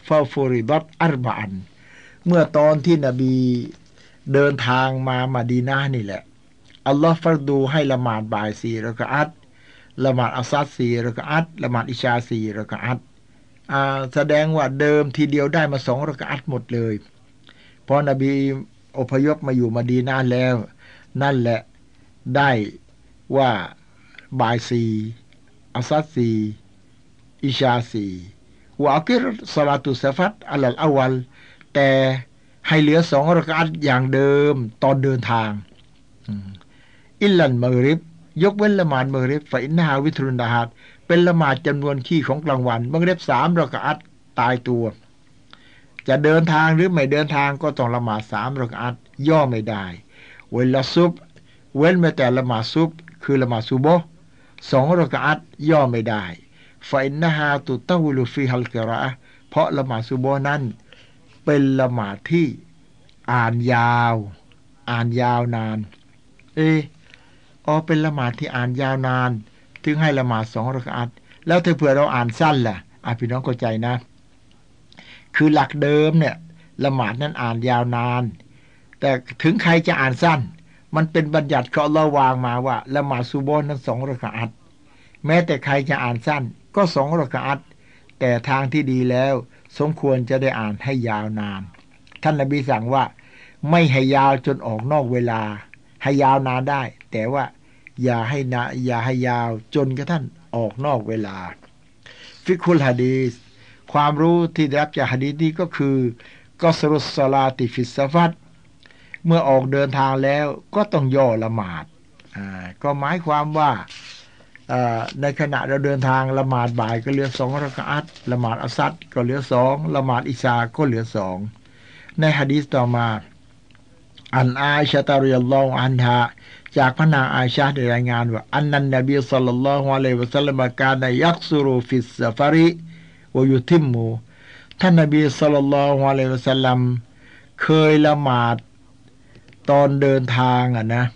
ฟาฟูริดัตอัรบะอันเมื่อตอนที่นบีเดินทางมามาดีนะห์นี่แหละอัลลอฮ์ฟัรดูให้ละหมาดบ่าย4 รอกะอัตละหมาดอัสซัด4 รอกะอัตละหมาดอิชา4 รอกะอัตแสดงว่าเดิมทีเดียวได้มา2 รอกะอัตหมดเลยพอนบีอพยพมาอยู่มาดีนะห์แล้วนั่นแหละได้ว่าบ่าย4อัสซัด4อิชา4วะอักิรศอลาตุซะฟัดอัลอวัลแต่ให้เหลือ2 รอกะอัตอย่างเดิมตอนเดินทางอิลลันมะริบยกเว้นละหมาดมะริบฟะอินนะฮาวิทรุนดะฮัดเป็นละหมาดจำนวนขี้ของกลางวันมะริบ3 รอกะอัตตายตัวจะเดินทางหรือไม่เดินทางก็ต้องละหมาด3 รอกะอัตย่อไม่ได้เวลาซุบเว้นแม้แต่ละหมาดซุบคือละหมาดซุบฮ์2 รอกะอัตย่อไม่ได้ฟะอินนะฮาตุตะวิลุฟีฮัลกิรออะห์เพราะละหมาดซุบฮ์นั้นเป็นละหมาดที่อ่านยาวนานเป็นละหมาดที่อ่านยาวนานถึงให้ละหมาด2 รอกะอัตแล้วถ้าเผื่อเราอ่านสั้นล่ะพี่น้องเข้าใจนะคือหลักเดิมเนี่ยละหมาดนั้นอ่านยาวนานแต่ถึงใครจะอ่านสั้นมันเป็นบัญญัติของอัลเลาะห์วางมาว่าละหมาดซุบฮ์นั้น2 รอกะอัตแม้แต่ใครจะอ่านสั้นก็2 รอกะอัตแต่ทางที่ดีแล้วสมควรจะได้อ่านให้ยาวนานท่านนบีสั่งว่าไม่ให้ยาวจนออกนอกเวลาให้ยาวนานได้แต่ว่าอย่าให้ยาวจนกระทั่งออกนอกเวลาฟิกุลหะดีษความรู้ที่ได้รับจากหะดีษนี้ก็คือกอสรุสศอลาติฟิสซะฟัดเมื่อออกเดินทางแล้วก็ต้องย่อละหมาดก็หมายความว่าในขณะเราเดินทางละหมาดบ่ายก็เหลือ2 รอกะอัตละหมาดอัสซัดก็เหลือ2ละหมาดอิชาก็เหลือ2ในหะดีษต่อมาอันอาอิชะฮ์รอฎิยัลลอฮุอันฮาจากพระนางอาอิชะห์ได้รายงานว่าอันนันนบีศ็อลลัลลอฮุอะลัยฮิวะซัลลัมกานะยักซุรุฟิสซะฟาริวะยุติมมุท่านนบีศ็อลลัลลอฮุอะลัยฮิวะซัลลัมเคยละหมาดตอนเดินทาง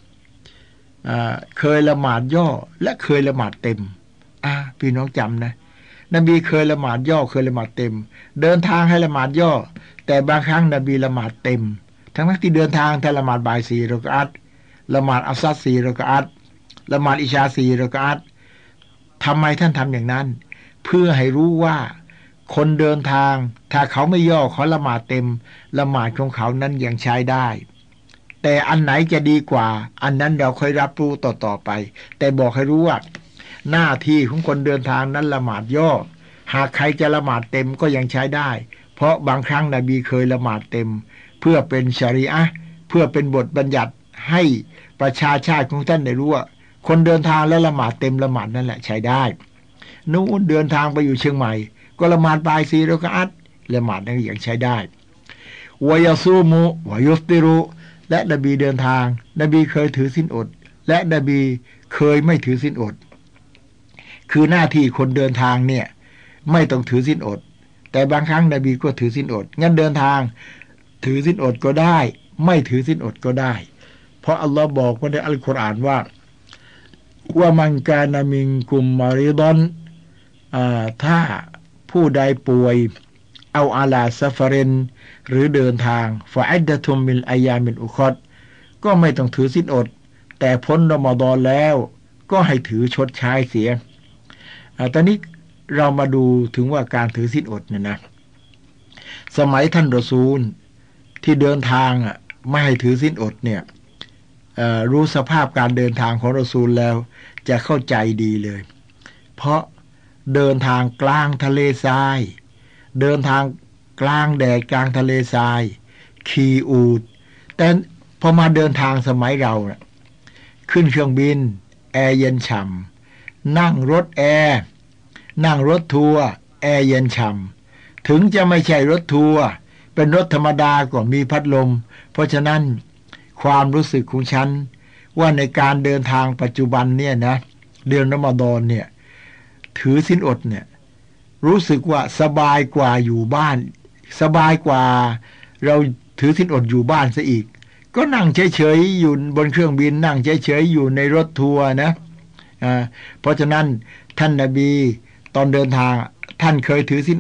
เคยละหมาดย่อและเคยละหมาดเต็มพี่น้องจำนะนบีเคยละหมาดย่อเคยละหมาดเต็มเดินทางให้ละหมาดย่อแต่บางครั้งนบีละหมาดเต็มทั้งที่เดินทางแต่ละหมาดบ่าย4 รอกะอัตละหมาดอัสซัด4 รอกะอัตละหมาดอิชา4 รอกะอัตทำไมท่านทำอย่างนั้นเพื่อให้รู้ว่าคนเดินทางถ้าเขาไม่ย่อเขาละหมาดเต็มละหมาดของเขานั้นยังใช้ได้แต่อันไหนจะดีกว่าอันนั้นเราค่อยรับรู้ต่อไปแต่บอกให้รู้ว่าหน้าที่ของคนเดินทางนั้นละหมาดย่อหากใครจะละหมาดเต็มก็ยังใช้ได้เพราะบางครั้งนบีเคยละหมาดเต็มเพื่อเป็นชะรีอะห์เพื่อเป็นบทบัญญัติให้ประชาชาติของท่านได้รู้ว่าคนเดินทางและละหมาดเต็มละหมาดนั่นแหละใช้ได้นู้นเดินทางไปอยู่เชียงใหม่ก็ละหมาดบ่าย4 รอกะอัตละหมาดนั้นยังใช้ได้วะยะซูมุวะยุฟติรุและนบีเดินทางนบีเคยถือศีลอดและนบีเคยไม่ถือศีลอดคือหน้าที่คนเดินทางเนี่ยไม่ต้องถือศีลอดแต่บางครั้งนบีก็ถือศีลอดงั้นเดินทางถือศีลอดก็ได้ไม่ถือศีลอดก็ได้เพราะอัลลอฮ์บอกไว้ในอัลกุรอานว่ามันกานะมินกุมมาริดอนถ้าผู้ใดป่วยเอาอาลาซะฟารินหรือเดินทางฟะอิดดะตุมมินอัยยามินอุครก็ไม่ต้องถือศีลอดแต่พ้นรอมฎอนแล้วก็ให้ถือชดใช้เสียตอนนี้เรามาดูถึงว่าการถือศีลอดเนี่ยนะสมัยท่านรอซูลที่เดินทางไม่ให้ถือศีลอดเนี่ยรู้สภาพการเดินทางของรอซูลแล้วจะเข้าใจดีเลยเพราะเดินทางกลางทะเลทรายเดินทางกลางแดดกลางทะเลทรายขี่อูฐแต่พอมาเดินทางสมัยเราขึ้นเครื่องบินแอร์เย็นฉ่ำนั่งรถแอร์นั่งรถทัวร์แอร์เย็นฉ่ำถึงจะไม่ใช่รถทัวร์เป็นรถธรรมดาก็มีพัดลมเพราะฉะนั้นความรู้สึกของฉันว่าในการเดินทางปัจจุบันเนี่ยนะเดือนรอมฎอนเนี่ยถือศีลอดเนี่ยรู้สึกว่าสบายกว่าอยู่บ้านสบายกว่าเราถือศีลอดอยู่บ้านซะอีกก็นั่งเฉยๆอยู่บนเครื่องบินนั่งเฉยๆอยู่ในรถทัวร์นะเพราะฉะนั้นท่านนบีตอนเดินทางท่านเคยถือศีลอด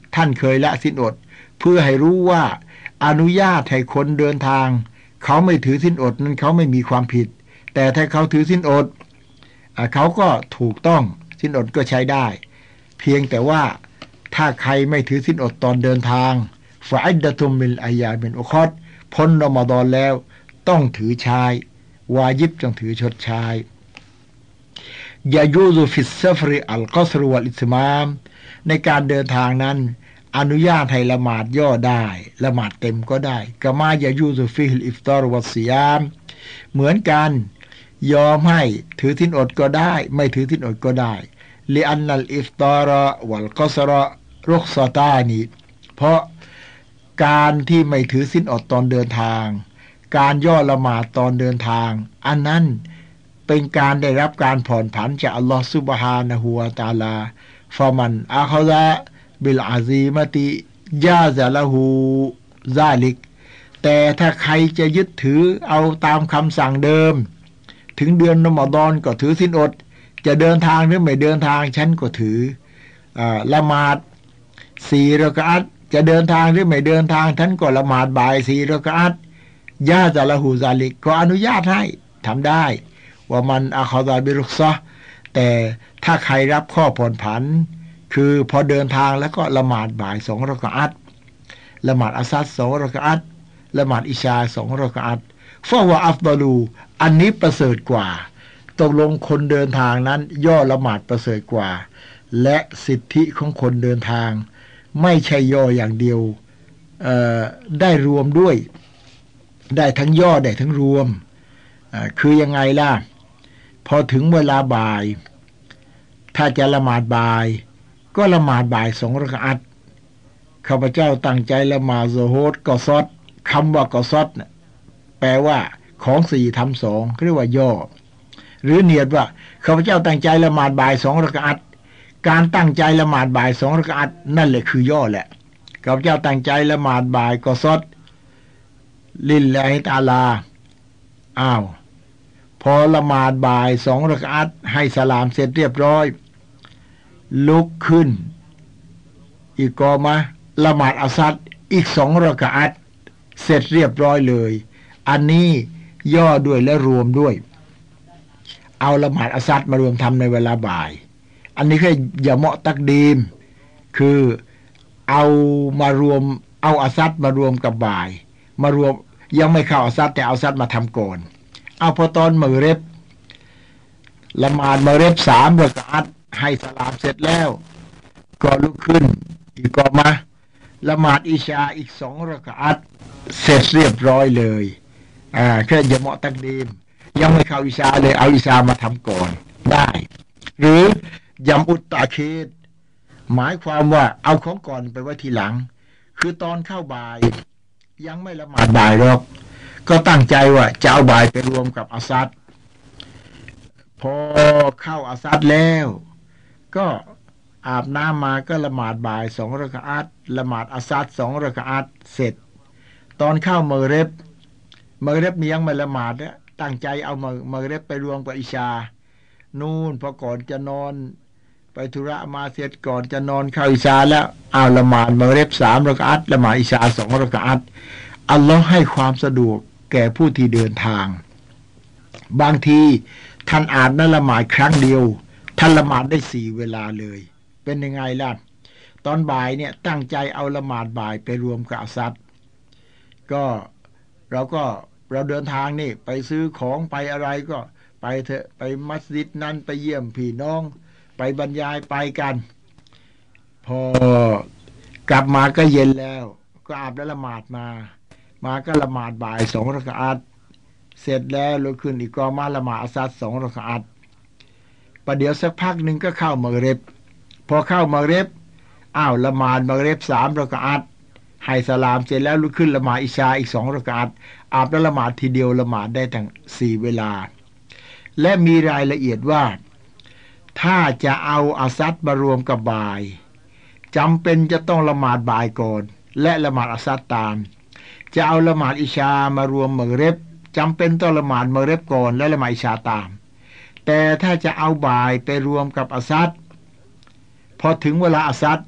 ท่านเคยละศีลอดเพื่อให้รู้ว่าอนุญาตให้คนเดินทางเขาไม่ถือศีลอดนั้นเขาไม่มีความผิดแต่ถ้าเขาถือศีลอดเขาก็ถูกต้องศีลอดก็ใช้ได้เพียงแต่ว่าถ้าใครไม่ถือศีลอดตอนเดินทางฟะอิดดะตุมมินอัยยามินอุคอรพ้นรอมฎอนแล้วต้องถือใช้วาญิบต้องถือชดใช้ยายูซุฟิสซัฟริอัลกัสรวัลอิตมามในการเดินทางนั้นอนุญาตให้ละหมาดย่อได้ละหมาดเต็มก็ได้กะมายายูซุฟิฮิลอิฟตารวัสซิยามเหมือนกันยอมให้ถือศีลอดก็ได้ไม่ถือศีลอดก็ได้ลิอันนัลอิฟตาระวัลกัสรรุกซาตานีเพราะการที่ไม่ถือศีลอดตอนเดินทางการย่อละหมาดตอนเดินทางอันนั้นเป็นการได้รับการผ่อนผันจากอัลลอฮฺซุบฮานะฮูวะตะอาลาฟะมันอาคซะบิลอาซีมะติญาซะละฮูซาลิกแต่ถ้าใครจะยึดถือเอาตามคำสั่งเดิมถึงเดือนรอมฎอนก็ถือศีลอดจะเดินทางหรือไม่เดินทางฉันก็ถือละหมาด4 รอกะอัตจะเดินทางหรือไม่เดินทางฉันก็ละหมาดบ่าย4 รอกะอัตญาซะละฮูซาลิกก็อนุญาตให้ทำได้ว่ามันอาคาซาบิรุกซะแต่ถ้าใครรับข้อผ่อนผันคือพอเดินทางแล้วก็ละหมาดบ่าย2 รอกะอัตละหมาดอัสซัด2 รอกะอัตละหมาดอิชา2 รอกะอัตฟะวะอัฟฎอลูอันนี้ประเสริฐกว่าตกลงคนเดินทางนั้นย่อละหมาดประเสริฐกว่าและสิทธิของคนเดินทางไม่ใช่ย่ออย่างเดียวได้รวมด้วยได้ทั้งย่อได้ทั้งรวมคือยังไงล่ะพอถึงเวลาบ่ายถ้าจะละหมาดบ่ายก็ละหมาดบ่าย2 รอกะอัตข้าพเจ้าตั้งใจละหมาดซุฮรกอซอดคำว่ากอซอดแปลว่าของ4ทำ2เรียกว่าย่อหรือเนียดว่าข้าพเจ้าตั้งใจละหมาดบ่าย2 รอกะอัตการตั้งใจละหมาดบ่าย2 รอกะอัตนั่นแหละคือย่อแหละข้าพเจ้าตั้งใจละหมาดบ่ายกอซอดลิลลาฮิตะอาลาอ้าวพอละหมาดบ่าย2 รอกะอัตให้สลามเสร็จเรียบร้อยลุกขึ้นอิกอมะละหมาดอัสซัดอีก2 รอกะอัตเสร็จเรียบร้อยเลยอันนี้ย่อด้วยและรวมด้วยเอาละหมาดอัสซัดมารวมทำในเวลาบ่ายอันนี้คืออย่าเหมาะตักดีมคือเอามารวมเอาอัสซัดมารวมกับบ่ายมารวมยังไม่เข้าอัสซัดแต่เอาอัสซัดมาทำก่อนเอาพอตอนมะริบละหมาดมะริบ3 รอกะอัตให้สลามเสร็จแล้วก็ลุกขึ้นอิกอมะละหมาดอิชาอีก2 รอกะอัตเสร็จเรียบร้อยเลยแค่อย่าเหมาะตักดีมยังไม่เข้าอิชาเลยเอาอิชามาทำก่อนได้หรือยำอุตตะเคดหมายความว่าเอาของก่อนไปไว้ทีหลังคือตอนเข้าบ่ายยังไม่ละหมาดบ่ายหรอกก็ตั้งใจว่าจะเอาบ่ายไปรวมกับอัสซัดพอเข้าอัสซัดแล้วก็อาบน้ำมาก็ละหมาดบ่าย2 รอกะอัตละหมาดอัสซัด2 รอกะอัตเสร็จตอนเข้ามะริบมียังไม่ละหมาดเนี่ยตั้งใจเอามะริบไปรวมกับอิชานู่นพอก่อนจะนอนไปธุระมาเสร็จก่อนจะนอนเข้าอิชาแล้วเอาละหมาดมะริบ3 รอกะอัตละหมาดอิชา2 รอกะอัตอัลลอฮ์ให้ความสะดวกแก่ผู้ที่เดินทางบางทีท่านอาจนั้นละหมาดครั้งเดียวท่านละหมาดได้4 เวลาเลยเป็นยังไงล่ะตอนบ่ายเนี่ยตั้งใจเอาละหมาดบ่ายไปรวมกับอัสซัดก็เราเดินทางนี่ไปซื้อของไปอะไรก็ไปเถอะไปมัสยิดนั้นไปเยี่ยมพี่น้องไปบรรยายไปกันพอกลับมาก็เย็นแล้วก็อาบแล้วละหมาดมาก็ละหมาดบ่าย2 รอกะอัตเสร็จแล้วลุกขึ้นอีกก็มาละหมาดอัสซัด2 รอกะอัตประเดี๋ยวสักพักหนึ่งก็เข้ามะริบพอเข้ามะริบละหมาดมะริบ3 รอกะอัตให้สลามเสร็จแล้วลุกขึ้นละหมาดอิชาอีก2 รอกะอัตอาบแล้วละหมาดทีเดียวละหมาดได้ทั้ง4 เวลาและมีรายละเอียดว่าถ้าจะเอาอัสซัดมารวมกับบ่ายจำเป็นจะต้องละหมาดบ่ายก่อนและละหมาดอัสซัดตามจะเอาละหมาดอิชามารวมมะริบจำเป็นต้องละหมาดมะริบก่อนและละหมาดอิชาตามแต่ถ้าจะเอาบ่ายไปรวมกับอัสซัดพอถึงเวลาอัสซัด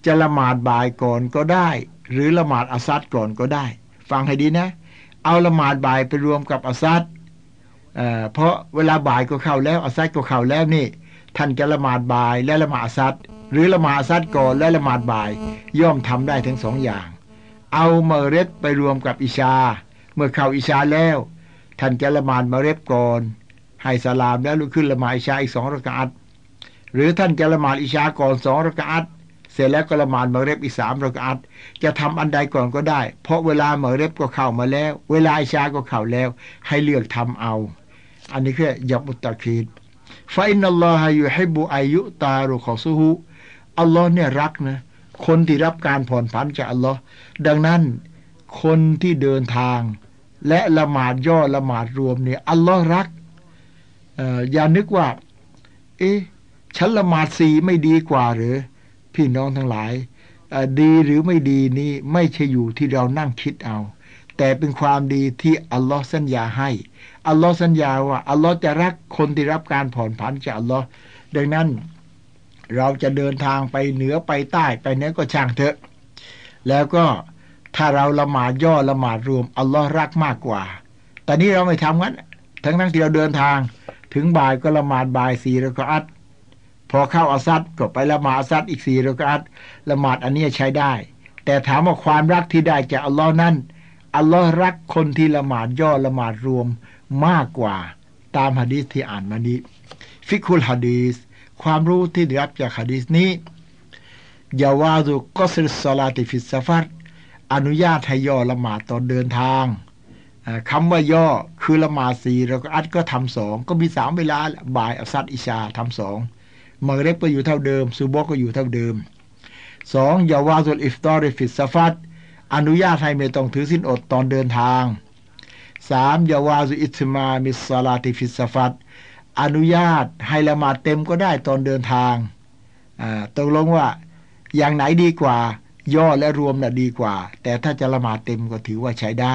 จะละหมาดบ่ายก่อนก็ได้หรือละหมาดอัสซัดก่อนก็ได้ฟังให้ดีนะเอาละหมาดบ่ายไปรวมกับอัสซัดเพราะเวลาบ่ายก็เข้าแล้วอัสซัดก็เข้าแล้วนี่ท่านจะละหมาดบ่ายและละหมาดอัสซัดหรือละหมาดอัสซัดก่อนและละหมาดบ่ายย่อมทำได้ทั้งสองอย่างเอามะเร็บไปรวมกับอิชาเมื่อเข้าอิชาแล้วท่านจะละหมาดมะเร็บก่อนให้สลามแล้วลุกขึ้นละหมาดอิชาอีก2 รอกะอัตหรือท่านจะละหมาดอิชาก่อน2 รอกะอัตเสร็จแล้วก็ละหมาดมะเร็บอีก3 รอกะอัตจะทำอันใดก่อนก็ได้เพราะเวลามะเร็บก็เข้ามาแล้วเวลาอิชาก็เข้าแล้วให้เลือกทำเอาอันนี้คือยับมุตตะคีดฟะอินนัลลอฮะยุฮิบบุอายุตารุขอซุฮุอัลลอฮ์เนี่ยรักนะคนที่รับการผ่อนผันจากอัลลอฮ์ดังนั้นคนที่เดินทางและละหมาดย่อละหมาดรวมเนี่ยอัลลอฮ์รักอย่านึกว่าฉันละหมาด4ไม่ดีกว่าหรือพี่น้องทั้งหลายดีหรือไม่ดีนี่ไม่ใช่อยู่ที่เรานั่งคิดเอาแต่เป็นความดีที่อัลลอฮ์สัญญาให้อัลลอฮ์สัญญาว่าอัลลอฮ์จะรักคนที่รับการผ่อนผันจากอัลลอฮ์ดังนั้นเราจะเดินทางไปเหนือไปใต้ไปไหนก็ช่างเถอะแล้วก็ถ้าเราละหมาดย่อละหมาดรวมอัลลอฮ์รักมากกว่าแต่นี้เราไม่ทำงั้นทั้งที่เราเดินทางถึงบ่ายก็ละหมาดบ่าย4 รอกะอัตพอเข้าอัสซัดก็ไปละหมาดอัสซัดอีก4 รอกะอัตละหมาดอันนี้ใช้ได้แต่ถามว่าความรักที่ได้จากอัลลอฮ์นั้นอัลลอฮ์รักคนที่ละหมาดย่อละหมาดรวมมากกว่าตามหะดีษที่อ่านมานี้ฟิกุลหะดีษความรู้ที่ได้รับจากหะดีษนี้ยาวาซุกอสริศอลาติฟิสซะฟัรอนุญาตให้ย่อละหมาดตอนเดินทางคำว่าย่อคือละหมาด4 รอกะอัตก็ทำ2ก็มี3 เวลาบ่ายอัสซัดอิชาทำ2มะเร็บก็อยู่เท่าเดิมซุบฮ์ก็อยู่เท่าเดิม2ยาวาซุลอิฟตอริฟิสซะฟัรอนุญาตให้ไม่ต้องถือศีลอดตอนเดินทาง3ยาวาซุอิตมามิสซอลาติฟิสซะฟัรอนุญาตให้ละหมาดเต็มก็ได้ตอนเดินทางตกลงว่าอย่างไหนดีกว่าย่อและรวมน่ะดีกว่าแต่ถ้าจะละหมาดเต็มก็ถือว่าใช้ได้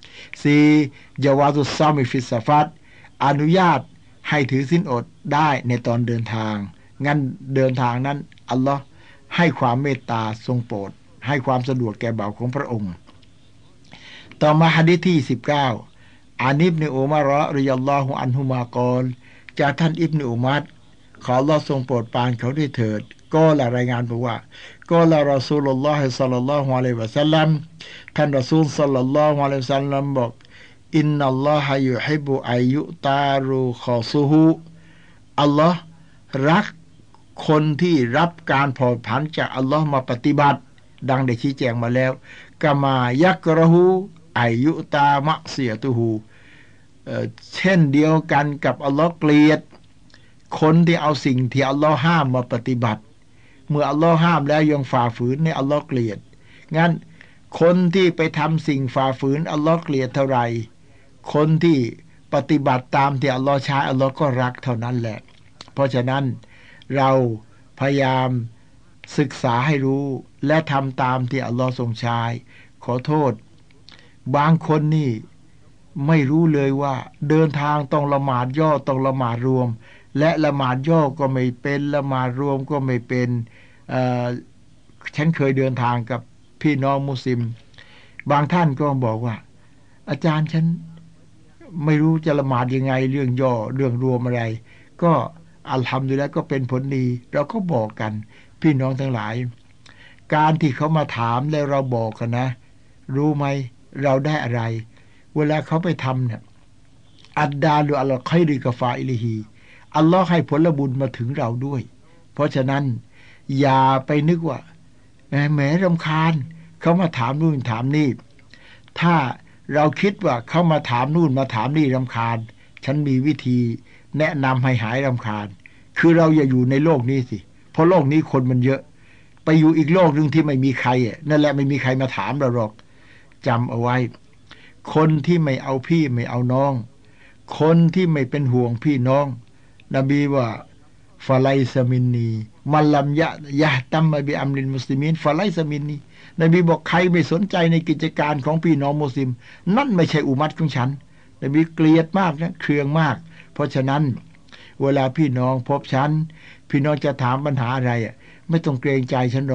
4ยาวาซุซามิฟิสซะฟัรอนุญาตให้ถือศีลอดได้ในตอนเดินทางงั้นเดินทางนั้นอัลลอฮ์ให้ความเมตตาทรงโปรดให้ความสะดวกแก่บ่าวของพระองค์ต่อมาหะดีษที่19อานิบนุอุมัรรอฎิยัลลอฮุอันฮุมากอลจากท่านอิบนุอุมัรขออัลเลาะห์ทรงโปรดปรานเขาด้วยเถิดก็ละรายงานบอกว่าก็ละรอซูลุลลอฮิศ็อลลัลลอฮุอะลัยฮิวะซัลลัมท่านรอซูลศ็อลลัลลอฮุอะลัยฮิวะซัลลัมบอกอินนัลลอฮะยุฮิบบุอายุตารุขอซุฮุอัลลอฮ์รักคนที่รับการผ่อนผันจากอัลลอฮ์มาปฏิบัติดังได้ชี้แจงมาแล้วกะมายักรหูอายุตามะเสียตุหูเช่นเดียวกันกับอัลลอฮ์เกลียดคนที่เอาสิ่งที่อัลลอฮ์ห้ามมาปฏิบัติเมื่ออัลลอฮ์ห้ามแล้วยังฝ่าฝืนเนี่ยอัลลอฮ์เกลียดงั้นคนที่ไปทำสิ่งฝ่าฝืนอัลลอฮ์เกลียดเท่าไรคนที่ปฏิบัติตามที่อัลลอฮ์ใช้อัลลอฮ์ก็รักเท่านั้นแหละเพราะฉะนั้นเราพยายามศึกษาให้รู้และทำตามที่อัลลอฮ์ทรงใช้ขอโทษบางคนนี่ไม่รู้เลยว่าเดินทางต้องละหมาดย่อต้องละหมาดรวมและละหมาดย่อก็ไม่เป็นละหมาดรวมก็ไม่เป็นฉันเคยเดินทางกับพี่น้องมุสลิมบางท่านก็บอกว่าอาจารย์ฉันไม่รู้จะละหมาดยังไงเรื่องย่อเรื่องรวมอะไรก็อัลฮัมดุลิลละห์ก็เป็นผลดีเราก็บอกกันพี่น้องทั้งหลายการที่เขามาถามแล้วเราบอกกันนะรู้ไหมเราได้อะไรเวลาเขาไปทำเนี่ยอัดดาลุอัลค็อยริกะฟาอิลิฮีอัลลอฮ์ให้ผลบุญมาถึงเราด้วยเพราะฉะนั้นอย่าไปนึกว่าแหมรำคาญเขามาถามนู่นถามนี่ถ้าเราคิดว่าเขามาถามนู่นมาถามนี่รำคาญฉันมีวิธีแนะนำให้หายรำคาญคือเราอย่าอยู่ในโลกนี้สิเพราะโลกนี้คนมันเยอะไปอยู่อีกโลกนึงที่ไม่มีใครนั่นแหละไม่มีใครมาถามเราหรอกจำเอาไว้คนที่ไม่เอาพี่ไม่เอาน้องคนที่ไม่เป็นห่วงพี่น้องนบีว่าฟะไลซะมินนีมันลัมยะตัมมะบิอัมริลมุสลิมีนฟะไลซะมินนีนบีบอกใครไม่สนใจในกิจการของพี่น้องมุสลิมนั่นไม่ใช่อุมัตของฉันนบีเกลียดมากนะเคืองมากเพราะฉะนั้นเวลาพี่น้องพบฉันพี่น้องจะถามปัญหาอะไรไม่ต้องเกรงใจฉันหรอก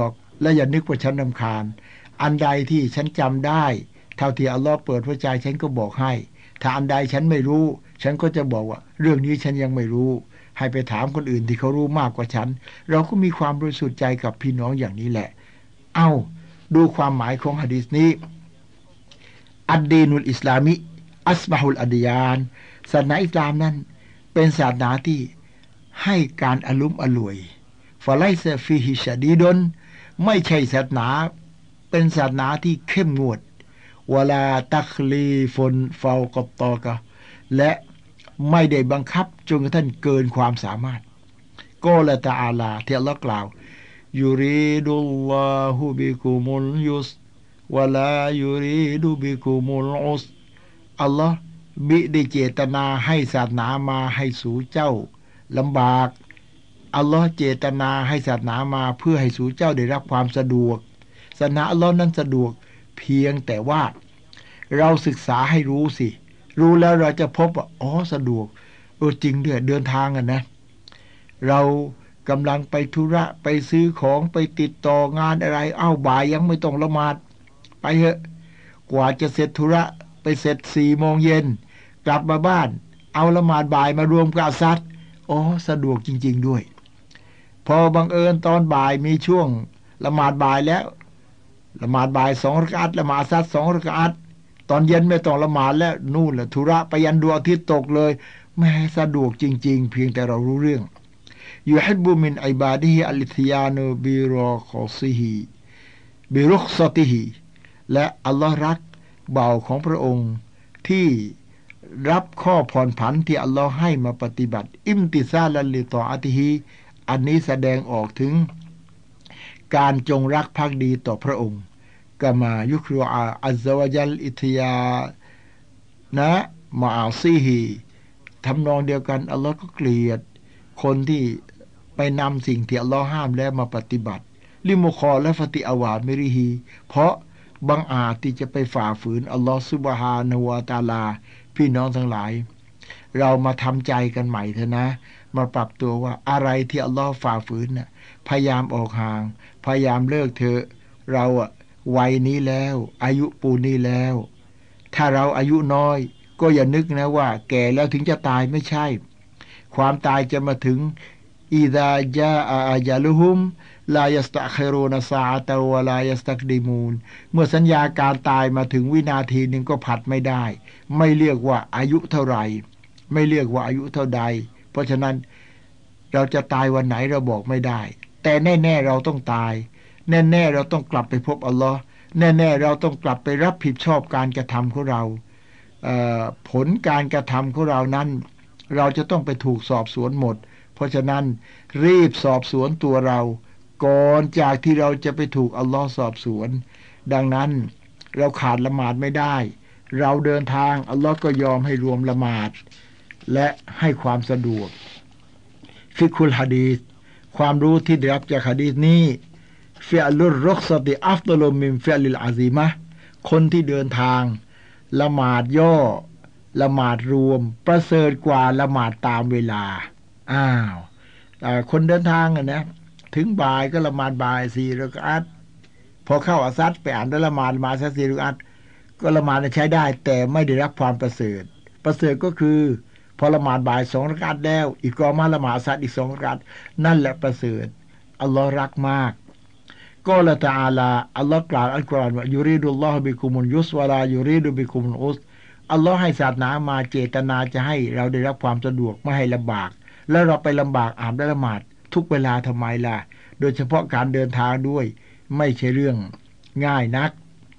และอย่านึกว่าฉันรำคาญอันใดที่ฉันจำได้เท่าที่อัลลอฮ์เปิดหัวใจฉันก็บอกให้ถ้าอันใดฉันไม่รู้ฉันก็จะบอกว่าเรื่องนี้ฉันยังไม่รู้ให้ไปถามคนอื่นที่เขารู้มากกว่าฉันเราก็มีความบริสุทธิ์ใจกับพี่น้องอย่างนี้แหละเอาดูความหมายของหะดีษนี้อัดดีนุลอิสลามิอัสมาฮุลอัดยานศาสนาอิสลามนั้นเป็นศาสนาที่ให้การอลุ่มอล่วยฟะไลซะฟีฮิชะดีดนไม่ใช่ศาสนาเป็นศาสนาที่เข้มงวดวลาตัคลีฟุนฟาวกตอกะและไม่ได้บังคับจนกระทั่งเกินความสามารถก็ละตะอาลาที่อัลเลาะห์กล่าวยูรีดุลลอฮุบิกุมุลยุสวะลายูรีดุบิกุมุลอุสอัลลอฮ์มิได้เจตนาให้ศาสนามาให้สู่เจ้าลำบากอัลลอฮ์เจตนาให้ศาสนามาเพื่อให้สู่เจ้าได้รับความสะดวกศาสนาอัลลอฮ์นั้นสะดวกเพียงแต่ว่าเราศึกษาให้รู้สิรู้แล้วเราจะพบว่าอ๋อสะดวกจริงด้วยเดินทางกันนะเรากำลังไปธุระไปซื้อของไปติดต่องานอะไรบ่ายยังไม่ต้องละหมาดไปเถอะกว่าจะเสร็จธุระไปเสร็จ4 โมงเย็นกลับมาบ้านเอาละหมาดบ่ายมารวมกับอัสซัดสะดวกจริงๆด้วยพอบังเอิญตอนบ่ายมีช่วงละหมาดบ่ายแล้วละหมาดบ่าย2 รอกะอัตละหมาดอัสซัด2 รอกะอัตตอนเย็นไม่ต้องละหมาดแล้วนู่นแหละธุระไปยันดวงอาทิตย์ตกเลยแม้สะดวกจริงๆเพียงแต่เรารู้เรื่องยุฮิบบุมินอิบาดิฮิอัลทิยานุบิรอคอซิฮิบิรุคซอติฮิและอัลลอฮ์รักบ่าวของพระองค์ที่รับข้อผ่อนผันที่อัลลอฮ์ให้มาปฏิบัติอิมติซาลัลลิตออะติฮิอันนี้แสดงออกถึงการจงรักภักดีต่อพระองค์กามายุครูอาอัลซะวะญัลอิทยานะมาอาซีฮีทำนองเดียวกันอัลลอฮ์ก็เกลียดคนที่ไปนำสิ่งที่อัลลอฮ์ห้ามแล้วมาปฏิบัติลิมุคอและฟติอาวามิริฮีเพราะบังอาจที่จะไปฝ่าฝืนอัลลอฮ์ซุบฮานะฮูวะตะอาลาพี่น้องทั้งหลายเรามาทำใจกันใหม่เถอะนะมาปรับตัวว่าอะไรที่อัลลอฮ์ฝ่าฝืนน่ะพยายามออกห่างพยายามเลิกเถอะเราวัยนี้แล้วอายุปูนนี้แล้วถ้าเราอายุน้อยก็อย่านึกนะว่าแก่แล้วถึงจะตายไม่ใช่ความตายจะมาถึงอิซาจาอาญาลุฮุมลายัสตะคิรูนซาอะตะวะลายัสตักดิมูนเมื่อสัญญาการตายมาถึงวินาทีหนึ่งก็ผัดไม่ได้ไม่เรียกว่าอายุเท่าไหร่ไม่เรียกว่าอายุเท่าใดเพราะฉะนั้นเราจะตายวันไหนเราบอกไม่ได้แต่แน่ๆเราต้องตายแน่ๆเราต้องกลับไปพบอัลลอฮ์แน่ๆเราต้องกลับไปรับผิดชอบการกระทำของเราผลการกระทำของเรานั้นเราจะต้องไปถูกสอบสวนหมดเพราะฉะนั้นรีบสอบสวนตัวเราก่อนจากที่เราจะไปถูกอัลลอฮ์สอบสวนดังนั้นเราขาดละหมาดไม่ได้เราเดินทางอัลลอฮ์ก็ยอมให้รวมละหมาดและให้ความสะดวกฟิกุลหะดีษความรู้ที่ได้รับจากหะดีษนี้ฟิอัลลุรรุกซะติอัฟฎอลุมินฟิอัลิลอาซีมะห์คนที่เดินทางละหมาดย่อละหมาดรวมประเสริฐกว่าละหมาดตามเวลาคนเดินทางนะถึงบ่ายก็ละหมาดบ่าย4 รอกะอัตพอเข้าอัสซัดไปอ่านได้ละหมาดสัก4 รอกะอัตก็ละหมาดใช้ได้แต่ไม่ได้รับความประเสริฐก็คือพอละหมาดบ่าย2 รอกะอัตแล้วอีกกอมาละหมาดอัสซัดอีก2 รอกะอัตนั่นแหละประเสริฐอัลลอฮ์รักมากก็ละตะอาลาอัลลอฮ์กล่าวอัลกุรอานว่ายูรีดุลลอฮุบิกุมุลยุสวะลายูรีดุบิกุมุลอุสอัลลอฮ์ให้ศาสนามาเจตนาจะให้เราได้รับความสะดวกไม่ให้ลำบากแล้วเราไปลำบากอาบได้ละหมาดทุกเวลาทำไมล่ะโดยเฉพาะการเดินทางด้วยไม่ใช่เรื่องง่ายนัก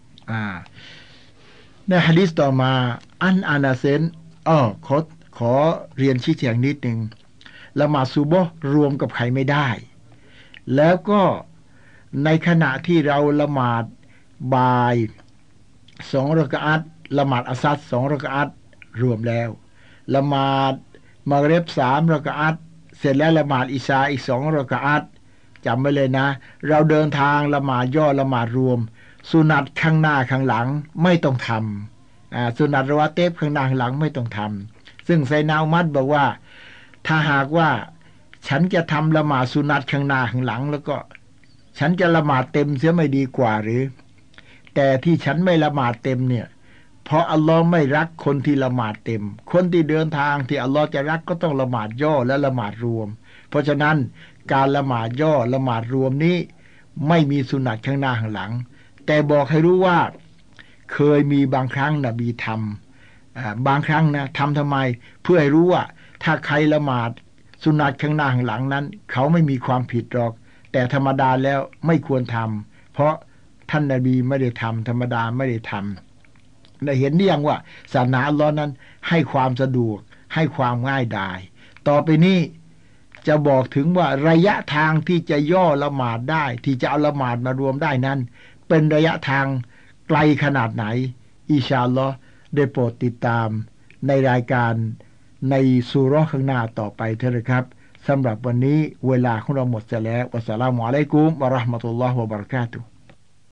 ในหะดีษต่อมาอันอานาเซนขอเรียนชี้แจงนิดหนึ่งละหมาดซุบฮ์รวมกับใครไม่ได้แล้วก็ในขณะที่เราละหมาดบ่าย2 รอกะอัตละหมาดอัสซัด2 รอกะอัตรวมแล้วละหมาดมักริบ3 รอกะอัตเสร็จแล้วละหมาดอิชาอีก2 รอกะอัตจำไว้เลยนะเราเดินทางละหมาดย่อละหมาดรวมสุนัตข้างหน้าข้างหลังไม่ต้องทำสุนัตรวาเตฟข้างหน้าข้างหลังไม่ต้องทำซึ่งไซนาอุมัดบอกว่าถ้าหากว่าฉันจะทำละหมาดสุนัตข้างหน้าข้างหลังแล้วก็ฉันจะละหมาดเต็มเสียไม่ดีกว่าหรือแต่ที่ฉันไม่ละหมาดเต็มเนี่ยเพราะอัลลอฮ์ไม่รักคนที่ละหมาดเต็มคนที่เดินทางที่อัลลอฮ์จะรักก็ต้องละหมาดย่อและละหมาดรวมเพราะฉะนั้นการละหมาดย่อละหมาดรวมนี้ไม่มีสุนัตข้างหน้าข้างหลังแต่บอกให้รู้ว่าเคยมีบางครั้งนบีทำบางครั้งนะทำไมเพื่อให้รู้ว่าถ้าใครละหมาดสุนัตข้างหน้าข้างหลังนั้นเขาไม่มีความผิดหรอกแต่ธรรมดาแล้วไม่ควรทำเพราะท่านนบีไม่ได้ทำธรรมดาไม่ได้ทำได้เห็นหรือยังว่าศาสนาอัลลอฮ์นั้นให้ความสะดวกให้ความง่ายดายต่อไปนี้จะบอกถึงว่าระยะทางที่จะย่อละหมาดได้ที่จะเอาละหมาดมารวมได้นั้นเป็นระยะทางไกลขนาดไหนอินชาอัลลอฮ์ได้โปรดติดตามในรายการในซูเราะห์ข้างหน้าต่อไปเถอะนะครับสำหรับวันนี้เวลาของเราหมดแล้วอัสสลามุอะลัยกุมวะเราะห์มะตุลลอฮ์วะบะเราะกาตุฮ์